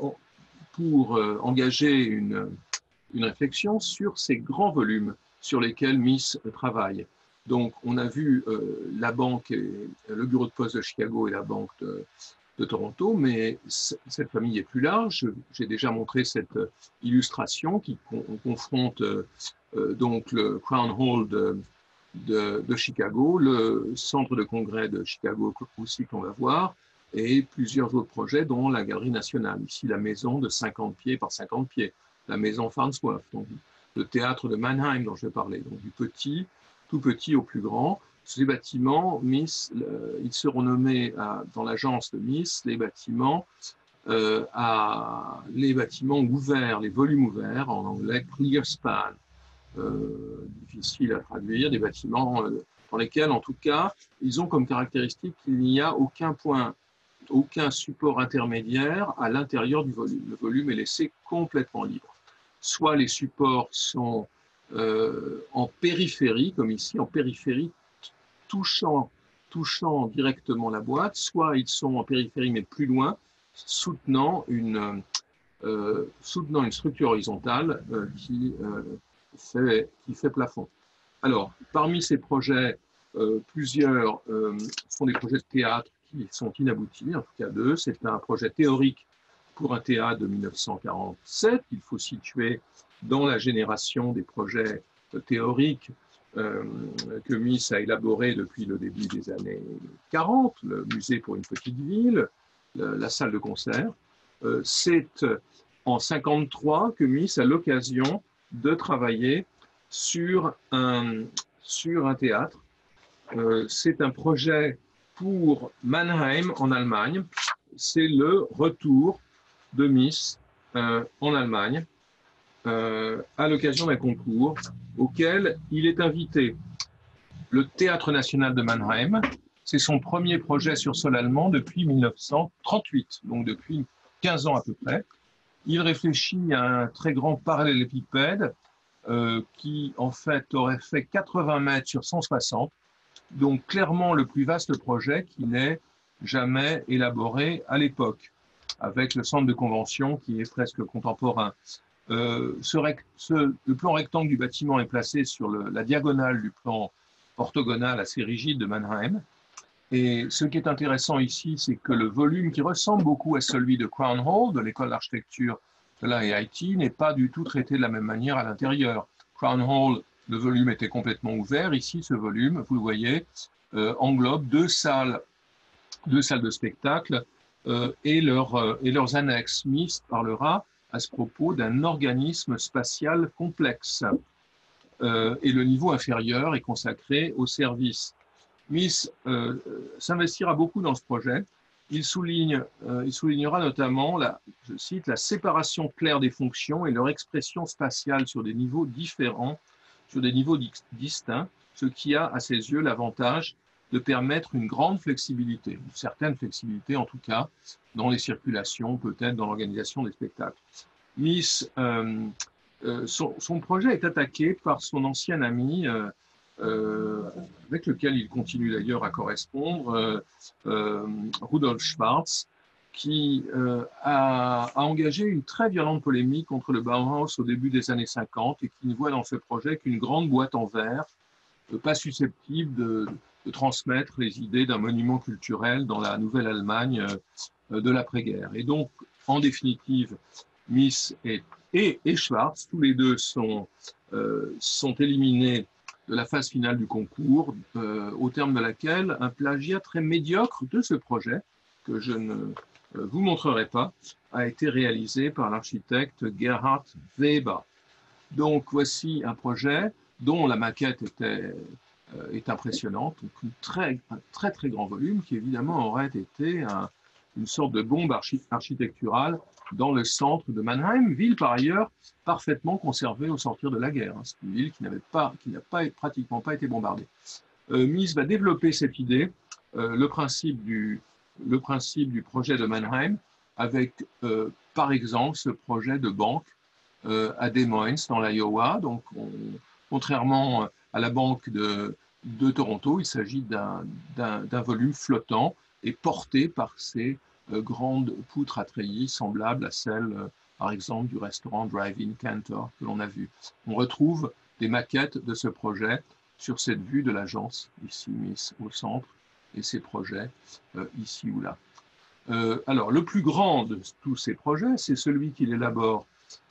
engager une réflexion sur ces grands volumes sur lesquels Mies travaille. Donc, on a vu la banque, le bureau de poste de Chicago et la banque de Toronto, mais cette famille est plus large. J'ai déjà montré cette illustration qui confronte donc le Crown Hall de Chicago, le centre de congrès de Chicago aussi qu'on va voir, et plusieurs autres projets, dont la Galerie nationale. Ici, la maison de 50 pieds par 50 pieds, la maison Farnsworth, donc le théâtre de Mannheim dont je parlais, donc du petit, tout petit au plus grand. Ces bâtiments, Mies, ils seront nommés dans l'agence de Mies, les bâtiments ouverts, les volumes ouverts, en anglais clear span, difficile à traduire, des bâtiments dans lesquels, en tout cas, ils ont comme caractéristique qu'il n'y a aucun support intermédiaire à l'intérieur du volume. Le volume est laissé complètement libre. Soit les supports sont en périphérie, comme ici, en périphérie, touchant directement la boîte, soit ils sont en périphérie, mais plus loin, soutenant une structure horizontale qui fait plafond. Alors, parmi ces projets, plusieurs sont des projets de théâtre qui sont inaboutis, en tout cas deux. C'est un projet théorique pour un théâtre de 1947 qu'il faut situer dans la génération des projets théoriques que Mies a élaboré depuis le début des années 40, le musée pour une petite ville, la salle de concert. C'est en 1953 que Mies a l'occasion de travailler sur un théâtre. C'est un projet pour Mannheim en Allemagne. C'est le retour de Mies en Allemagne à l'occasion d'un concours auquel il est invité. Le Théâtre national de Mannheim, c'est son premier projet sur sol allemand depuis 1938, donc depuis 15 ans à peu près. Il réfléchit à un très grand parallélépipède qui en fait aurait fait 80 mètres sur 160, donc clairement le plus vaste projet qui n'ait jamais élaboré à l'époque, avec le centre de convention qui est presque contemporain. Le plan rectangle du bâtiment est placé sur la diagonale du plan orthogonal assez rigide de Mannheim. Et ce qui est intéressant ici, c'est que le volume qui ressemble beaucoup à celui de Crown Hall, de l'école d'architecture de l'IIT, n'est pas du tout traité de la même manière à l'intérieur. Crown Hall, le volume était complètement ouvert. Ici, ce volume, vous le voyez, englobe deux salles de spectacle et leurs annexes. Smith parlera à ce propos d'un organisme spatial complexe. Et le niveau inférieur est consacré au service. Smith s'investira beaucoup dans ce projet. Il soulignera notamment, je cite, la séparation claire des fonctions et leur expression spatiale sur des niveaux différents, sur des niveaux distincts, ce qui a à ses yeux l'avantage de permettre une grande flexibilité, une certaine flexibilité en tout cas, dans les circulations, peut-être dans l'organisation des spectacles. Son projet est attaqué par son ancien ami, avec lequel il continue d'ailleurs à correspondre, Rudolf Schwarz, qui a engagé une très violente polémique contre le Bauhaus au début des années 50 et qui ne voit dans ce projet qu'une grande boîte en verre, pas susceptible de transmettre les idées d'un monument culturel dans la Nouvelle-Allemagne de l'après-guerre. Et donc, en définitive, Mies et Schwarz, tous les deux sont éliminés de la phase finale du concours, au terme de laquelle un plagiat très médiocre de ce projet, que je ne vous montrerai pas, a été réalisé par l'architecte Gerhard Weber. Donc voici un projet dont la maquette est impressionnante, donc un très très grand volume qui évidemment aurait été une sorte de bombe architecturale dans le centre de Mannheim, ville par ailleurs parfaitement conservée au sortir de la guerre. C'est une ville qui n'a pratiquement pas été bombardée. Mies va développer cette idée, le principe du projet de Mannheim, avec par exemple ce projet de banque à Des Moines dans l'Iowa. Donc, contrairement à la banque de Toronto, il s'agit d'un volume flottant et porté par ces grandes poutres à treillis semblables à celles, par exemple, du restaurant Drive-In Cantor que l'on a vu. On retrouve des maquettes de ce projet sur cette vue de l'agence, ici mise au centre, et ces projets ici ou là. Alors, le plus grand de tous ces projets, c'est celui qu'il élabore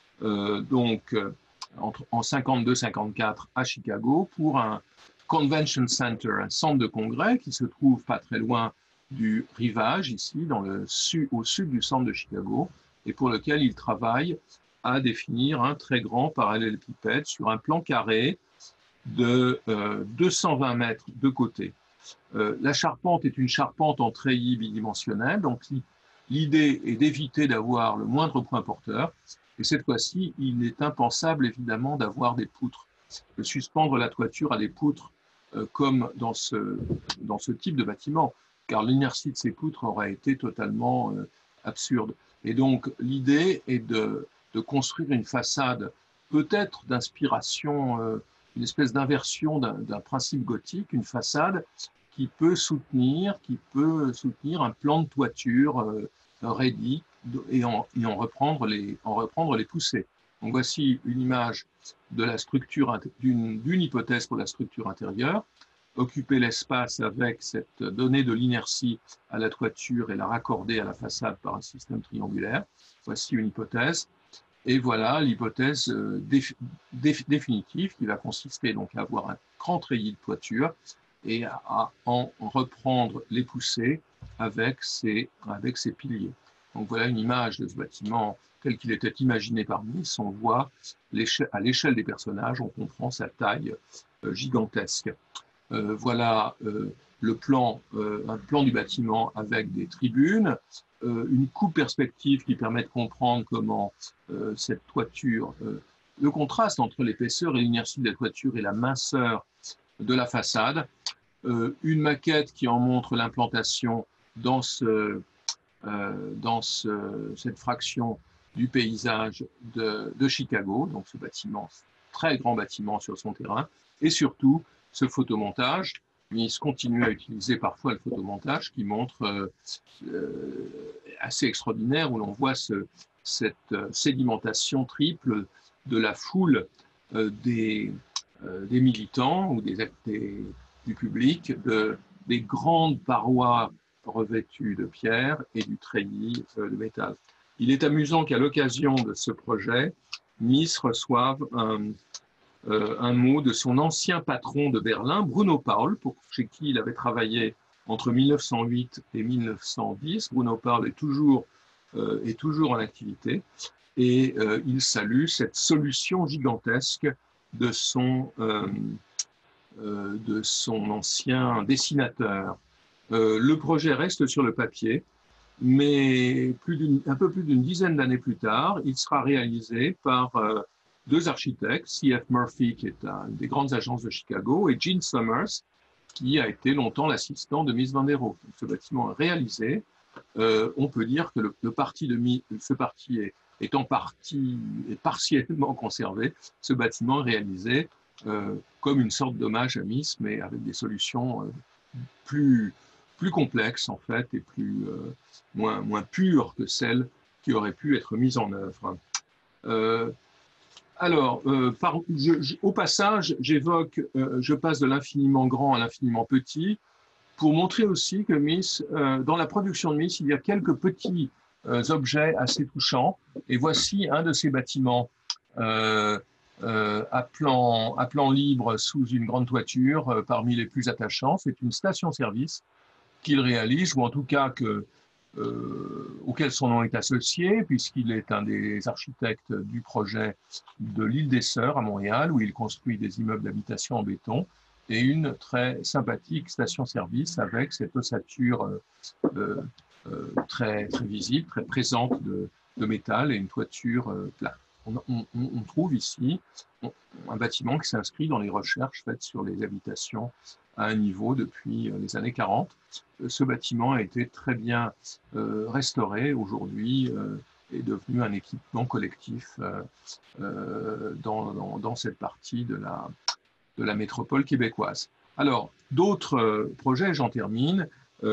en 52-54 à Chicago pour un convention center, un centre de congrès qui se trouve pas très loin du rivage, ici, au sud du centre de Chicago, et pour lequel il travaille à définir un très grand parallélépipède sur un plan carré de 220 mètres de côté. La charpente est une charpente en treillis bidimensionnel, donc l'idée est d'éviter d'avoir le moindre point porteur. Et cette fois-ci, il est impensable évidemment d'avoir des poutres, de suspendre la toiture à des poutres comme dans ce type de bâtiment, car l'inertie de ces poutres aurait été totalement absurde. Et donc l'idée est de construire une façade peut-être d'inspiration, une espèce d'inversion d'un principe gothique, une façade qui peut soutenir un plan de toiture raidi et en reprendre les poussées. Donc voici une image de la structure, d'une hypothèse pour la structure intérieure, occuper l'espace avec cette donnée de l'inertie à la toiture et la raccorder à la façade par un système triangulaire. Voici une hypothèse. Et voilà l'hypothèse définitive qui va consister donc à avoir un grand treillis de toiture et à en reprendre les poussées avec ses piliers. Donc voilà une image de ce bâtiment tel qu'il était imaginé par Mies. On voit à l'échelle des personnages, on comprend sa taille gigantesque. Voilà un plan du bâtiment avec des tribunes, une coupe perspective qui permet de comprendre comment cette toiture, le contraste entre l'épaisseur et l'inertie de la toiture et la minceur de la façade, une maquette qui en montre l'implantation dans cette fraction du paysage de Chicago, donc ce bâtiment, très grand bâtiment sur son terrain, et surtout ce photomontage. Mies continue à utiliser parfois le photomontage qui montre assez extraordinaire, où l'on voit cette sédimentation triple de la foule des militants ou du public, des grandes parois revêtues de pierre et du treillis de métal. Il est amusant qu'à l'occasion de ce projet, Mies reçoive un mot de son ancien patron de Berlin, Bruno Paul, chez qui il avait travaillé entre 1908 et 1910. Bruno Paul est toujours en activité et il salue cette solution gigantesque de son ancien dessinateur. Le projet reste sur le papier, mais un peu plus d'une dizaine d'années plus tard, il sera réalisé par deux architectes, C.F. Murphy, qui est une des grandes agences de Chicago, et Gene Summers, qui a été longtemps l'assistant de Mies van der Rohe. Ce bâtiment est réalisé. On peut dire que ce parti est partiellement conservé. Ce bâtiment est réalisé comme une sorte d'hommage à Mies, mais avec des solutions plus complexes en fait et moins pures que celles qui auraient pu être mises en œuvre. Au passage, je passe de l'infiniment grand à l'infiniment petit pour montrer aussi que Mies, dans la production de Mies, il y a quelques petits objets assez touchants. Et voici un de ces bâtiments à plan libre sous une grande toiture, parmi les plus attachants. C'est une station-service qu'il réalise, ou en tout cas auquel son nom est associé, puisqu'il est un des architectes du projet de l'île des Sœurs à Montréal, où il construit des immeubles d'habitation en béton, et une très sympathique station-service avec cette ossature très visible, très présente de métal et une toiture plate. On trouve ici un bâtiment qui s'inscrit dans les recherches faites sur les habitations à un niveau depuis les années 40. Ce bâtiment a été très bien restauré. Aujourd'hui est devenu un équipement collectif dans cette partie de la métropole québécoise. Alors, d'autres projets, j'en termine,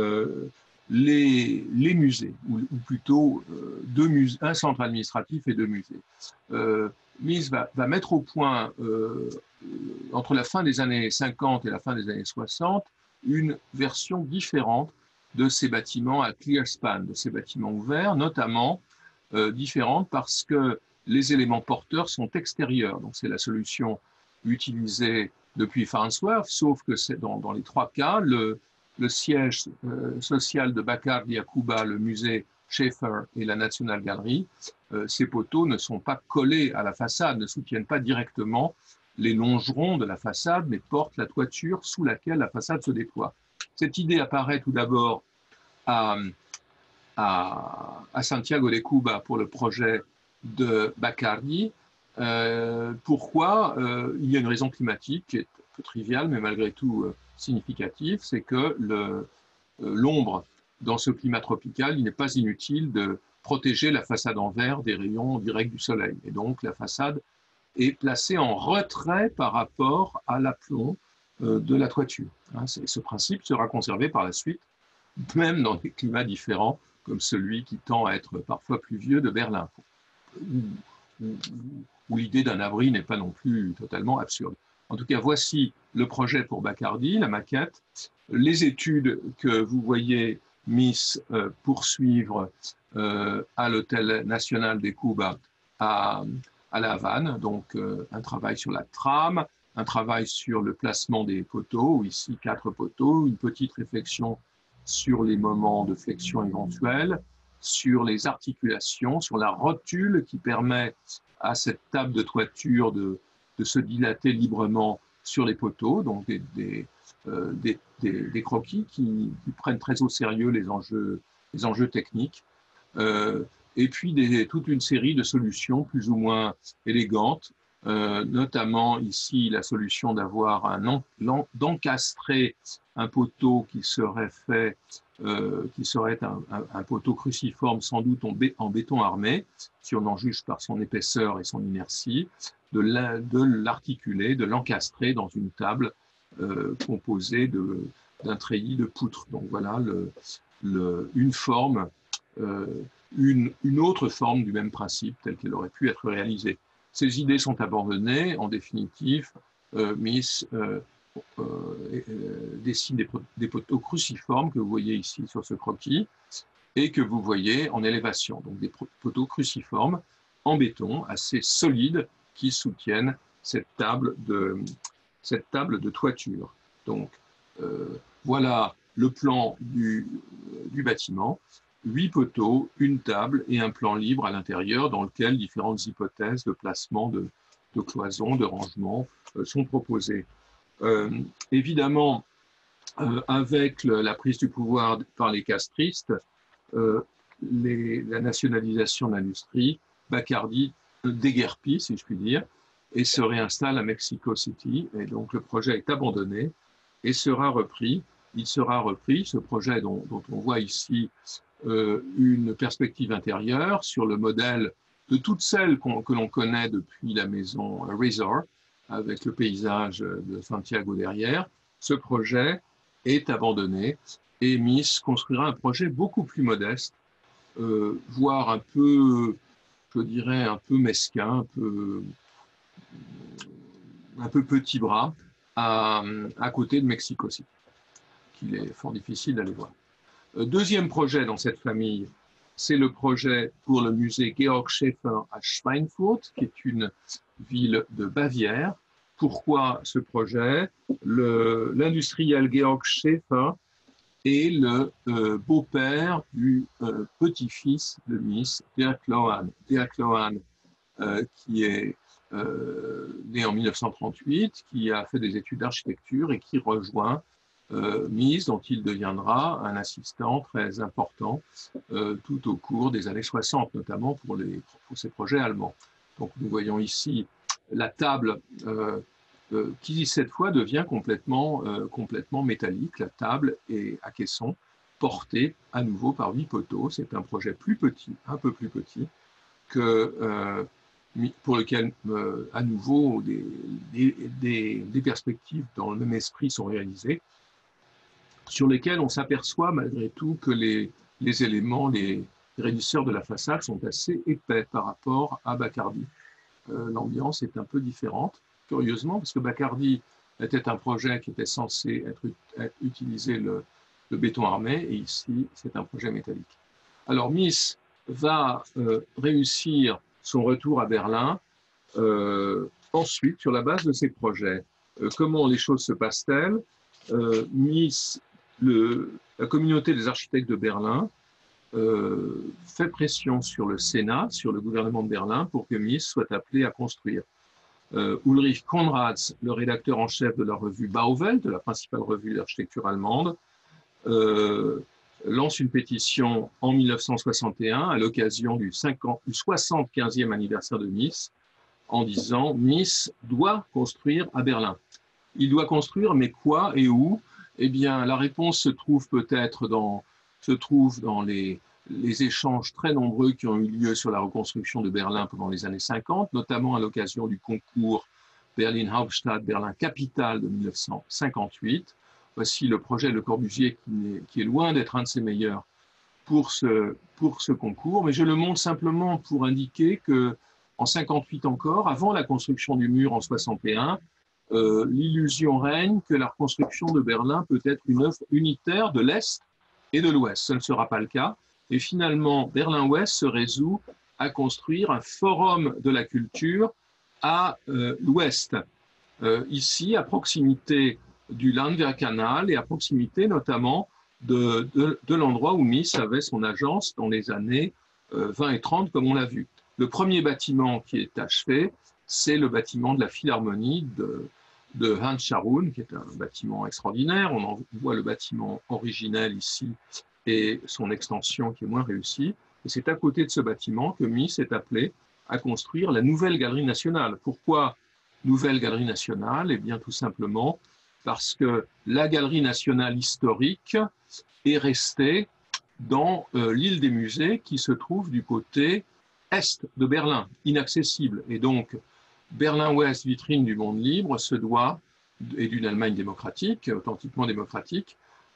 les musées, ou plutôt un centre administratif et deux musées. Mies va mettre au point, entre la fin des années 50 et la fin des années 60, une version différente de ces bâtiments à clear span, de ces bâtiments ouverts, notamment différente parce que les éléments porteurs sont extérieurs. Donc c'est la solution utilisée depuis Farnsworth, sauf que c'est dans les trois cas, le siège social de Bacardi à Cuba, le musée Schaeffer et la National Gallery, ces poteaux ne sont pas collés à la façade, ne soutiennent pas directement les longerons de la façade, mais portent la toiture sous laquelle la façade se déploie. Cette idée apparaît tout d'abord à Santiago de Cuba pour le projet de Bacardi. Pourquoi il y a une raison climatique qui est un peu triviale, mais malgré tout significative, c'est que l'ombre dans ce climat tropical, il n'est pas inutile de protéger la façade en verre des rayons directs du soleil. Et donc la façade est placée en retrait par rapport à l'aplomb de la toiture. Ce principe sera conservé par la suite, même dans des climats différents, comme celui qui tend à être parfois pluvieux de Berlin, où l'idée d'un abri n'est pas non plus totalement absurde. En tout cas, voici le projet pour Bacardi, la maquette, les études que vous voyez Mies poursuivre à l'Hôtel National de Cuba à La Havane, donc un travail sur la trame, un travail sur le placement des poteaux, ici 4 poteaux, une petite réflexion sur les moments de flexion éventuels, sur les articulations, sur la rotule qui permet à cette table de toiture de se dilater librement sur les poteaux, donc des croquis qui prennent très au sérieux les enjeux techniques, et puis toute une série de solutions plus ou moins élégantes, notamment ici la solution d'avoir d'encastrer un poteau qui serait un poteau cruciforme sans doute en béton armé, si on en juge par son épaisseur et son inertie, de l'articuler, de l'encastrer dans une table composée d'un treillis de poutres. Donc voilà une forme une autre forme du même principe telle qu'elle aurait pu être réalisée. Ces idées sont abandonnées. En définitive, Miss dessine des poteaux cruciformes que vous voyez ici sur ce croquis et que vous voyez en élévation. Donc des poteaux cruciformes en béton assez solides qui soutiennent cette table de toiture. Donc voilà le plan du bâtiment. 8 poteaux, une table et un plan libre à l'intérieur dans lequel différentes hypothèses de placement de cloisons, de rangements sont proposées. Évidemment, avec la prise du pouvoir par les castristes, la nationalisation de l'industrie, Bacardi déguerpit, si je puis dire, et se réinstalle à Mexico City. Et donc le projet est abandonné et sera repris. Il sera repris, ce projet dont on voit ici une perspective intérieure sur le modèle de toutes celles que l'on connaît depuis la maison Razor, avec le paysage de Santiago derrière. Ce projet est abandonné et Miss construira un projet beaucoup plus modeste, voire un peu, je dirais, un peu mesquin, un peu petit bras, à côté de Mexico City, qu'il est fort difficile d'aller voir. Deuxième projet dans cette famille, c'est le projet pour le musée Georg Schäfer à Schweinfurt, qui est une ville de Bavière. Pourquoi ce projet? L'industriel Georg Schäfer est le beau-père du petit-fils de Miss, Dirk Lohan. Dirk Lohan, qui est né en 1938, qui a fait des études d'architecture et qui rejoint Mies, dont il deviendra un assistant très important tout au cours des années 60, notamment pour ces projets allemands. Donc nous voyons ici la table qui cette fois devient complètement métallique. La table est à caisson, portée à nouveau par 8 poteaux. C'est un projet plus petit, un peu plus petit, pour lequel à nouveau des perspectives dans le même esprit sont réalisées, sur lesquels on s'aperçoit malgré tout que les éléments, les raidisseurs de la façade sont assez épais par rapport à Bacardi. L'ambiance est un peu différente, curieusement, parce que Bacardi était un projet qui était censé utiliser le béton armé, et ici, c'est un projet métallique. Alors, Miss va réussir son retour à Berlin, ensuite, sur la base de ses projets. Comment les choses se passent-elles? Miss, la communauté des architectes de Berlin fait pression sur le Sénat, sur le gouvernement de Berlin, pour que Mies soit appelé à construire. Ulrich Konrads, le rédacteur en chef de la revue Bauwelt, de la principale revue d'architecture allemande, lance une pétition en 1961 à l'occasion du 75e anniversaire de Mies, en disant « Mies doit construire à Berlin ». Il doit construire, mais quoi et où? Eh bien, la réponse se trouve peut-être dans les échanges très nombreux qui ont eu lieu sur la reconstruction de Berlin pendant les années 50, notamment à l'occasion du concours Berlin Hauptstadt, Berlin Capitale de 1958. Voici le projet Le Corbusier qui est loin d'être un de ses meilleurs pour ce concours, mais je le montre simplement pour indiquer que en 58 encore, avant la construction du mur en 61, l'illusion règne que la reconstruction de Berlin peut être une œuvre unitaire de l'Est et de l'Ouest. Ce ne sera pas le cas. Et finalement, Berlin-Ouest se résout à construire un forum de la culture à l'Ouest, ici à proximité du Landwehrkanal et à proximité notamment de l'endroit où Mies avait son agence dans les années 20 et 30, comme on l'a vu. Le premier bâtiment qui est achevé, c'est le bâtiment de la Philharmonie de Hans Scharoun, qui est un bâtiment extraordinaire. On en voit le bâtiment originel ici et son extension qui est moins réussie. Et c'est à côté de ce bâtiment que Mies est appelé à construire la nouvelle Galerie nationale. Pourquoi nouvelle Galerie nationale? Eh bien, tout simplement parce que la Galerie nationale historique est restée dans l'île des musées qui se trouve du côté est de Berlin, inaccessible. Et donc, Berlin-Ouest, vitrine du monde libre, se doit, et d'une Allemagne démocratique, authentiquement démocratique,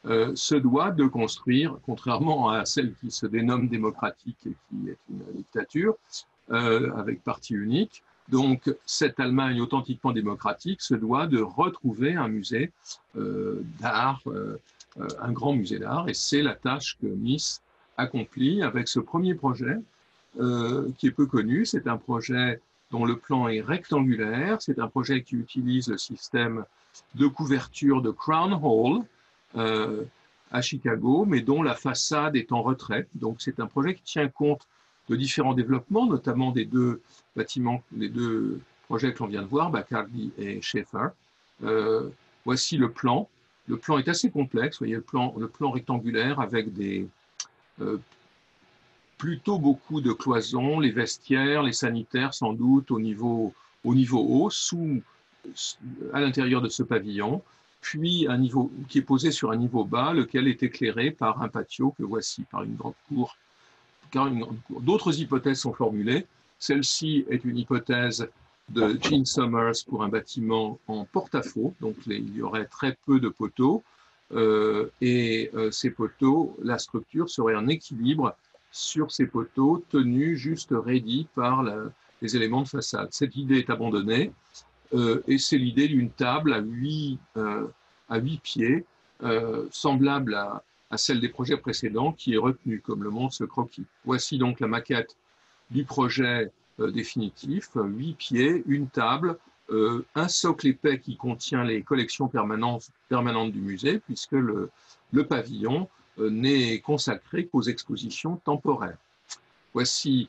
se doit de construire, contrairement à celle qui se dénomme démocratique et qui est une dictature, avec parti unique. Donc, cette Allemagne authentiquement démocratique se doit de retrouver un musée d'art, un grand musée d'art, et c'est la tâche que Mies accomplit avec ce premier projet qui est peu connu. C'est un projet dont le plan est rectangulaire, c'est un projet qui utilise le système de couverture de Crown Hall à Chicago, mais dont la façade est en retrait. Donc, c'est un projet qui tient compte de différents développements, notamment des deux bâtiments, les deux projets que l'on vient de voir, Bacardi et Schaeffer. Voici le plan. Le plan est assez complexe. Vous voyez le plan rectangulaire avec plutôt beaucoup de cloisons, les vestiaires, les sanitaires sans doute au niveau haut, à l'intérieur de ce pavillon, puis un niveau qui est posé sur un niveau bas, lequel est éclairé par un patio que voici, par une grande cour. D'autres hypothèses sont formulées. Celle-ci est une hypothèse de Gene Summers pour un bâtiment en porte-à-faux, donc il y aurait très peu de poteaux, ces poteaux, la structure serait en équilibre sur ces poteaux tenus juste raidis par les éléments de façade. Cette idée est abandonnée et c'est l'idée d'une table à 8 pieds, semblable à celle des projets précédents, qui est retenue, comme le montre ce croquis. Voici donc la maquette du projet définitif, 8 pieds, une table, un socle épais qui contient les collections permanentes du musée, puisque le pavillon n'est consacré qu'aux expositions temporaires. Voici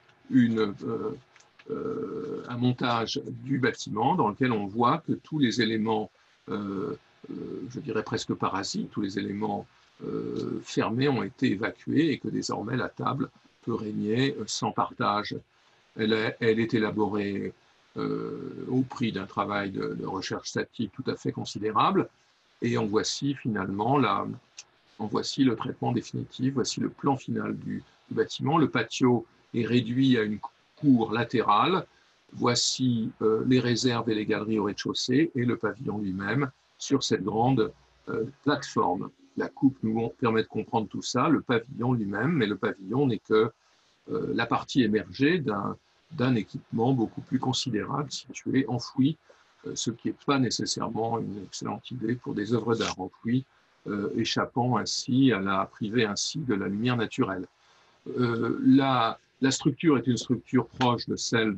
un montage du bâtiment dans lequel on voit que tous les éléments, je dirais presque parasites, tous les éléments fermés ont été évacués et que désormais la table peut régner sans partage. Elle est élaborée au prix d'un travail de recherche statique tout à fait considérable et en voici finalement le traitement définitif, voici le plan final du bâtiment. Le patio est réduit à une cour latérale. Voici les réserves et les galeries au rez-de-chaussée et le pavillon lui-même sur cette grande plateforme. La coupe nous permet de comprendre tout ça, le pavillon lui-même, mais le pavillon n'est que la partie émergée d'un équipement beaucoup plus considérable situé enfoui, ce qui n'est pas nécessairement une excellente idée pour des œuvres d'art enfouies, échappant ainsi privée ainsi de la lumière naturelle. La structure est une structure proche de celle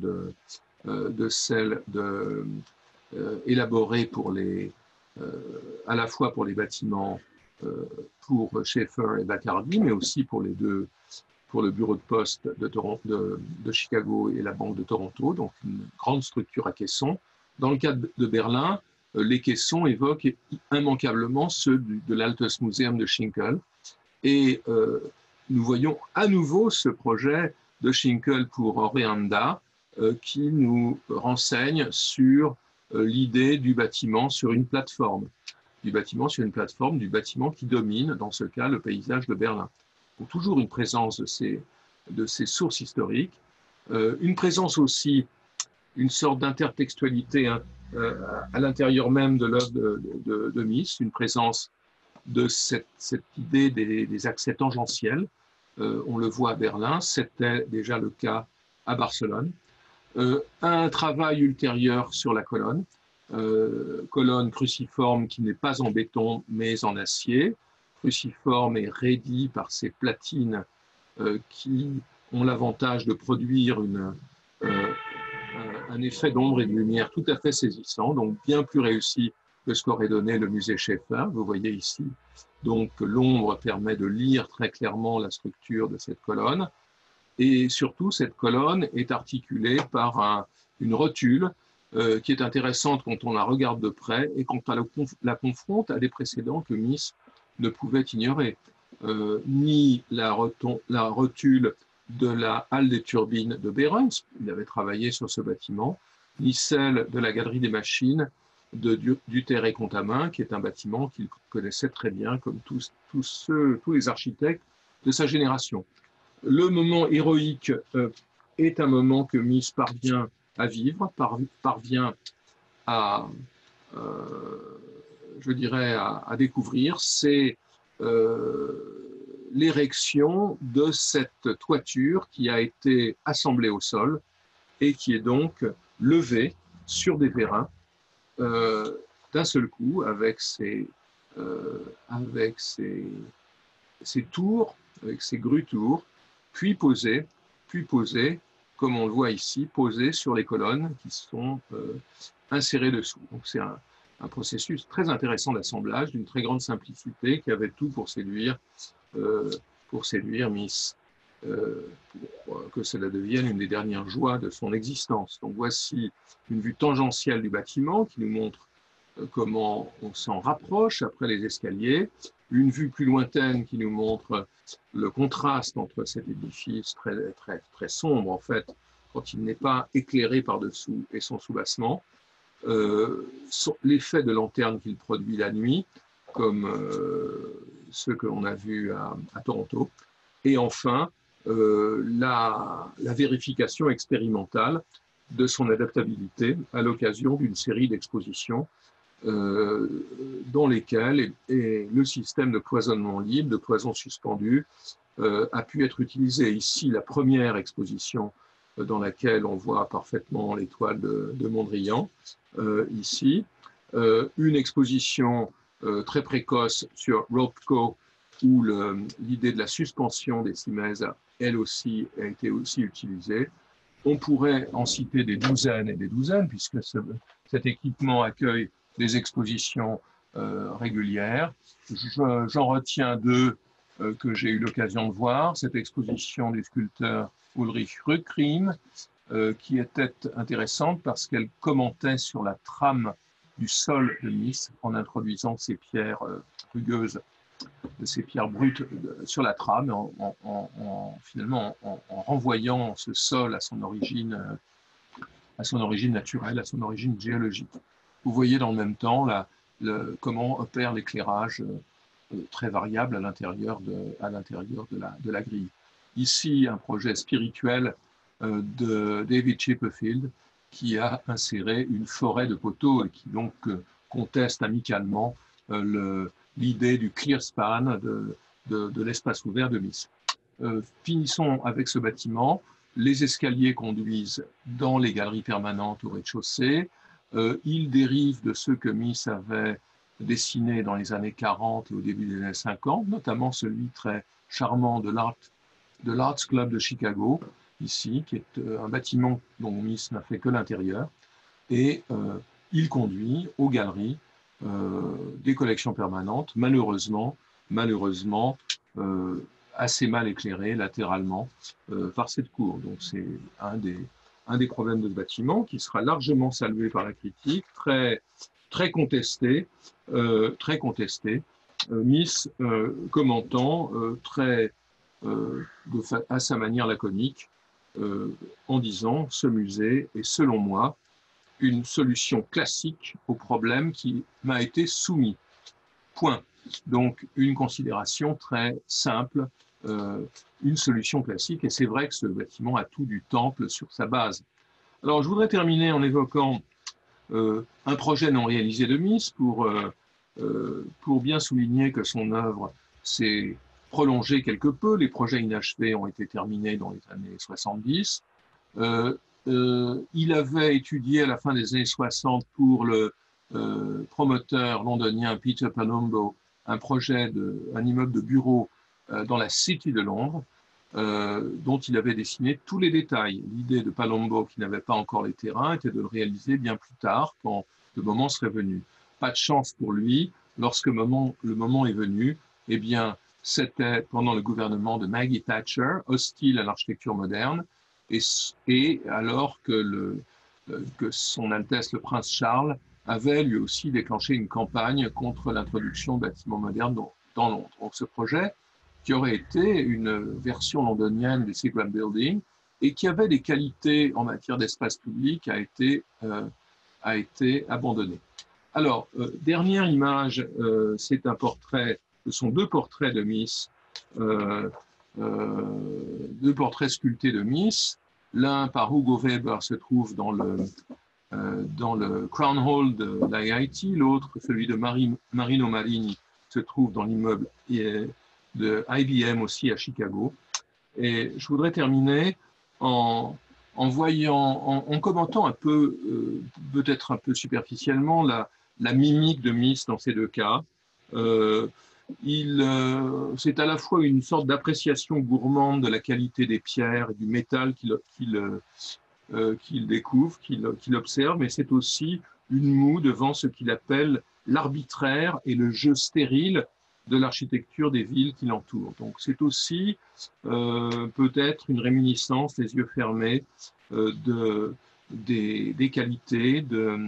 élaborée à la fois pour les bâtiments pour Schaeffer et Bacardi, mais aussi pour le bureau de poste de Chicago et la Banque de Toronto, donc une grande structure à caissons. Dans le cas de Berlin, les caissons évoquent immanquablement ceux de l'Altes Museum de Schinkel. Et nous voyons à nouveau ce projet de Schinkel pour Oreanda qui nous renseigne sur l'idée du bâtiment sur une plateforme. Du bâtiment qui domine, dans ce cas, le paysage de Berlin. Donc, toujours une présence de ces sources historiques, une présence aussi, une sorte d'intertextualité à l'intérieur même de l'œuvre de Mies, une présence de cette idée des accès tangentiels. On le voit à Berlin, c'était déjà le cas à Barcelone. Un travail ultérieur sur la colonne, colonne cruciforme qui n'est pas en béton mais en acier, cruciforme et raidi par ces platines qui ont l'avantage de produire un effet d'ombre et de lumière tout à fait saisissant, donc bien plus réussi que ce qu'aurait donné le musée Schaeffer. Vous voyez ici, donc l'ombre permet de lire très clairement la structure de cette colonne. Et surtout, cette colonne est articulée par une rotule qui est intéressante quand on la regarde de près et quand on la confronte à des précédents que Mies ne pouvait ignorer. Ni la rotule de la halle des turbines de Behrens, il avait travaillé sur ce bâtiment, ni celle de la galerie des machines de Duterre-et-Contamin, qui est un bâtiment qu'il connaissait très bien, comme tous les architectes de sa génération. Le moment héroïque est un moment que Mies parvient à vivre, parvient à, je dirais, à découvrir. C'est l'érection de cette toiture qui a été assemblée au sol et qui est donc levée sur des terrains d'un seul coup avec ses tours, avec ses grues-tours, puis posées, comme on le voit ici, posées sur les colonnes qui sont insérées dessous. Donc c'est un processus très intéressant d'assemblage, d'une très grande simplicité, qui avait tout pour séduire Miss, pour que cela devienne une des dernières joies de son existence. Donc voici une vue tangentielle du bâtiment qui nous montre comment on s'en rapproche après les escaliers, une vue plus lointaine qui nous montre le contraste entre cet édifice très sombre, en fait, quand il n'est pas éclairé par-dessous, et son soubassement, l'effet de lanterne qu'il produit la nuit, comme ceux que l'on a vus à Toronto, et enfin, la vérification expérimentale de son adaptabilité à l'occasion d'une série d'expositions dans lesquelles le système de cloisonnement libre, de cloison suspendue, a pu être utilisé. Ici, la première exposition dans laquelle on voit parfaitement l'étoile de Mondrian, ici. Une exposition très précoce sur Rothko, où l'idée de la suspension des cimaises, elle aussi, a été aussi utilisée. On pourrait en citer des douzaines et des douzaines, puisque cet équipement accueille des expositions régulières. J'en retiens deux que j'ai eu l'occasion de voir. Cette exposition du sculpteur Ulrich Rückriem, qui était intéressante parce qu'elle commentait sur la trame du sol de Nice en introduisant ces pierres rugueuses, ces pierres brutes sur la trame, finalement en renvoyant ce sol à son origine naturelle, à son origine géologique. Vous voyez dans le même temps comment opère l'éclairage très variable à l'intérieur de la grille. Ici, un projet spirituel de David Chipperfield qui a inséré une forêt de poteaux et qui donc conteste amicalement l'idée du clear span, de l'espace ouvert de Miss. Finissons avec ce bâtiment. Les escaliers conduisent dans les galeries permanentes au rez-de-chaussée. Ils dérivent de ceux que Miss avait dessinés dans les années 40 et au début des années 50, notamment celui très charmant de l'Arts Club de Chicago, ici, qui est un bâtiment dont Miss n'a fait que l'intérieur. Et il conduit aux galeries des collections permanentes, malheureusement assez mal éclairées latéralement par cette cour. Donc c'est un des problèmes de ce bâtiment qui sera largement salué par la critique, très contesté, Miss commentant à sa manière laconique, en disant « Ce musée est, selon moi, une solution classique au problème qui m'a été soumis. » Point. Donc, une considération très simple, une solution classique. Et c'est vrai que ce bâtiment a tout du temple sur sa base. Alors, je voudrais terminer en évoquant un projet non réalisé de Miss pour bien souligner que son œuvre s'est prolongée quelque peu. Les projets inachevés ont été terminés dans les années 70. Il avait étudié à la fin des années 60 pour le promoteur londonien Peter Palumbo un immeuble de bureau dans la City de Londres, dont il avait dessiné tous les détails. L'idée de Palumbo, qui n'avait pas encore les terrains, était de le réaliser bien plus tard, quand le moment serait venu. Pas de chance pour lui, lorsque le moment est venu, eh bien, c'était pendant le gouvernement de Maggie Thatcher, hostile à l'architecture moderne, et alors que son Altesse le Prince Charles avait lui aussi déclenché une campagne contre l'introduction de bâtiments modernes dans Londres. Donc ce projet, qui aurait été une version londonienne du Seagram Building et qui avait des qualités en matière d'espace public, a été abandonné. Alors, dernière image, c'est un portrait, ce sont deux portraits de Miss, deux portraits sculptés de Miss. L'un par Hugo Weber se trouve dans le Crown Hall de l'IIT, l'autre, celui de Marino Marini, se trouve dans l'immeuble de IBM aussi à Chicago. Et je voudrais terminer en commentant un peu, peut-être un peu superficiellement, la mimique de Miss dans ces deux cas. C'est à la fois une sorte d'appréciation gourmande de la qualité des pierres et du métal qu'il découvre, qu'il observe, mais c'est aussi une moue devant ce qu'il appelle l'arbitraire et le jeu stérile de l'architecture des villes qui l'entourent. Donc c'est aussi peut-être une réminiscence, les yeux fermés, des qualités,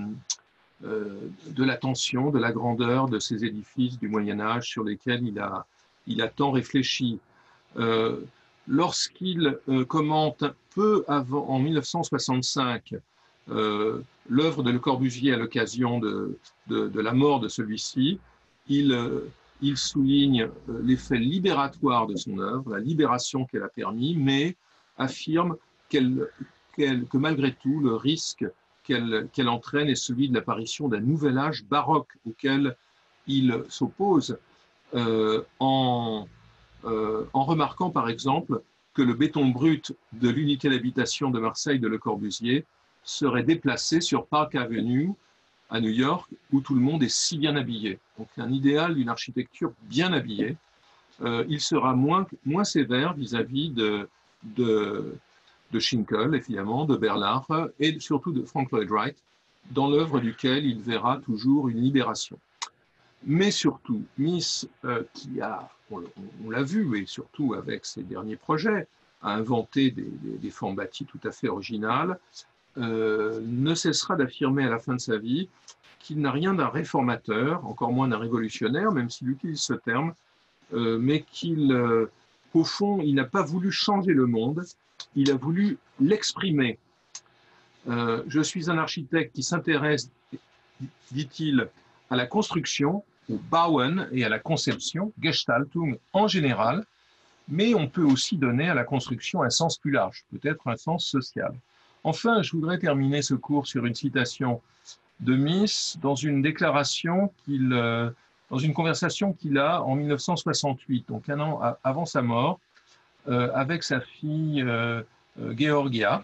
de l'attention, de la grandeur de ces édifices du Moyen-Âge sur lesquels il a tant réfléchi. Lorsqu'il commente un peu avant, en 1965, l'œuvre de Le Corbusier à l'occasion de la mort de celui-ci, il souligne l'effet libératoire de son œuvre, la libération qu'elle a permis, mais affirme que malgré tout, le risque qu'elle entraîne est celui de l'apparition d'un nouvel âge baroque auquel il s'oppose en remarquant par exemple que le béton brut de l'unité d'habitation de Marseille de Le Corbusier serait déplacé sur Park Avenue à New York, où tout le monde est si bien habillé. Donc un idéal d'une architecture bien habillée. Il sera moins sévère vis-à-vis de Schinkel, évidemment, de Bernard et surtout de Frank Lloyd Wright, dans l'œuvre duquel il verra toujours une libération. Mais surtout, Miss, qui a, on l'a vu, et surtout avec ses derniers projets, a inventé des formes bâties tout à fait originales, ne cessera d'affirmer à la fin de sa vie qu'il n'a rien d'un réformateur, encore moins d'un révolutionnaire, même s'il utilise ce terme, mais qu'au fond, il n'a pas voulu changer le monde, il a voulu l'exprimer. Je suis un architecte qui s'intéresse, dit-il, à la construction, au Bauen et à la conception, Gestaltung en général, mais on peut aussi donner à la construction un sens plus large, peut-être un sens social. Enfin, je voudrais terminer ce cours sur une citation de Miss dans une déclaration dans une conversation qu'il a en 1968, donc un an avant sa mort, avec sa fille Georgia.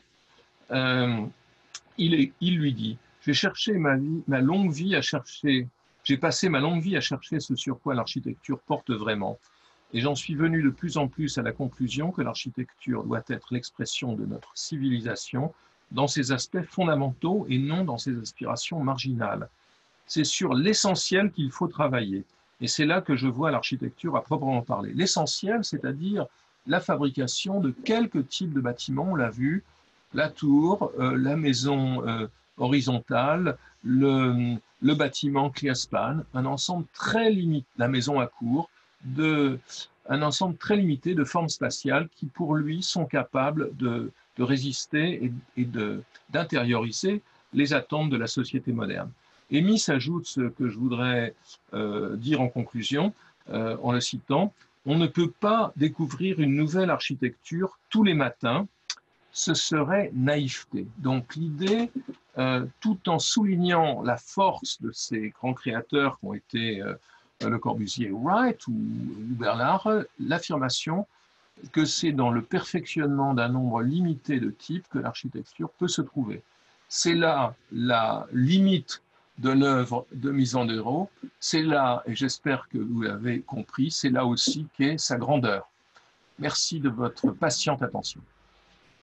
Il lui dit: j'ai passé ma longue vie à chercher ce sur quoi l'architecture porte vraiment. Et j'en suis venu de plus en plus à la conclusion que l'architecture doit être l'expression de notre civilisation dans ses aspects fondamentaux et non dans ses aspirations marginales. C'est sur l'essentiel qu'il faut travailler. Et c'est là que je vois l'architecture à proprement parler. L'essentiel, c'est-à-dire la fabrication de quelques types de bâtiments, on l'a vu, la tour, la maison horizontale, le bâtiment Kliaspan, un ensemble très limité, la maison à cour, un ensemble très limité de formes spatiales qui, pour lui, sont capables de résister et d'intérioriser les attentes de la société moderne. Et Miss ajoute ce que je voudrais dire en conclusion, en le citant: on ne peut pas découvrir une nouvelle architecture tous les matins, ce serait naïveté. Donc l'idée, tout en soulignant la force de ces grands créateurs qui ont été Le Corbusier, Wright ou Bernard, l'affirmation que c'est dans le perfectionnement d'un nombre limité de types que l'architecture peut se trouver. C'est là la limite de l'œuvre de Misandero, c'est là, et j'espère que vous l'avez compris, c'est là aussi qu'est sa grandeur. Merci de votre patiente attention.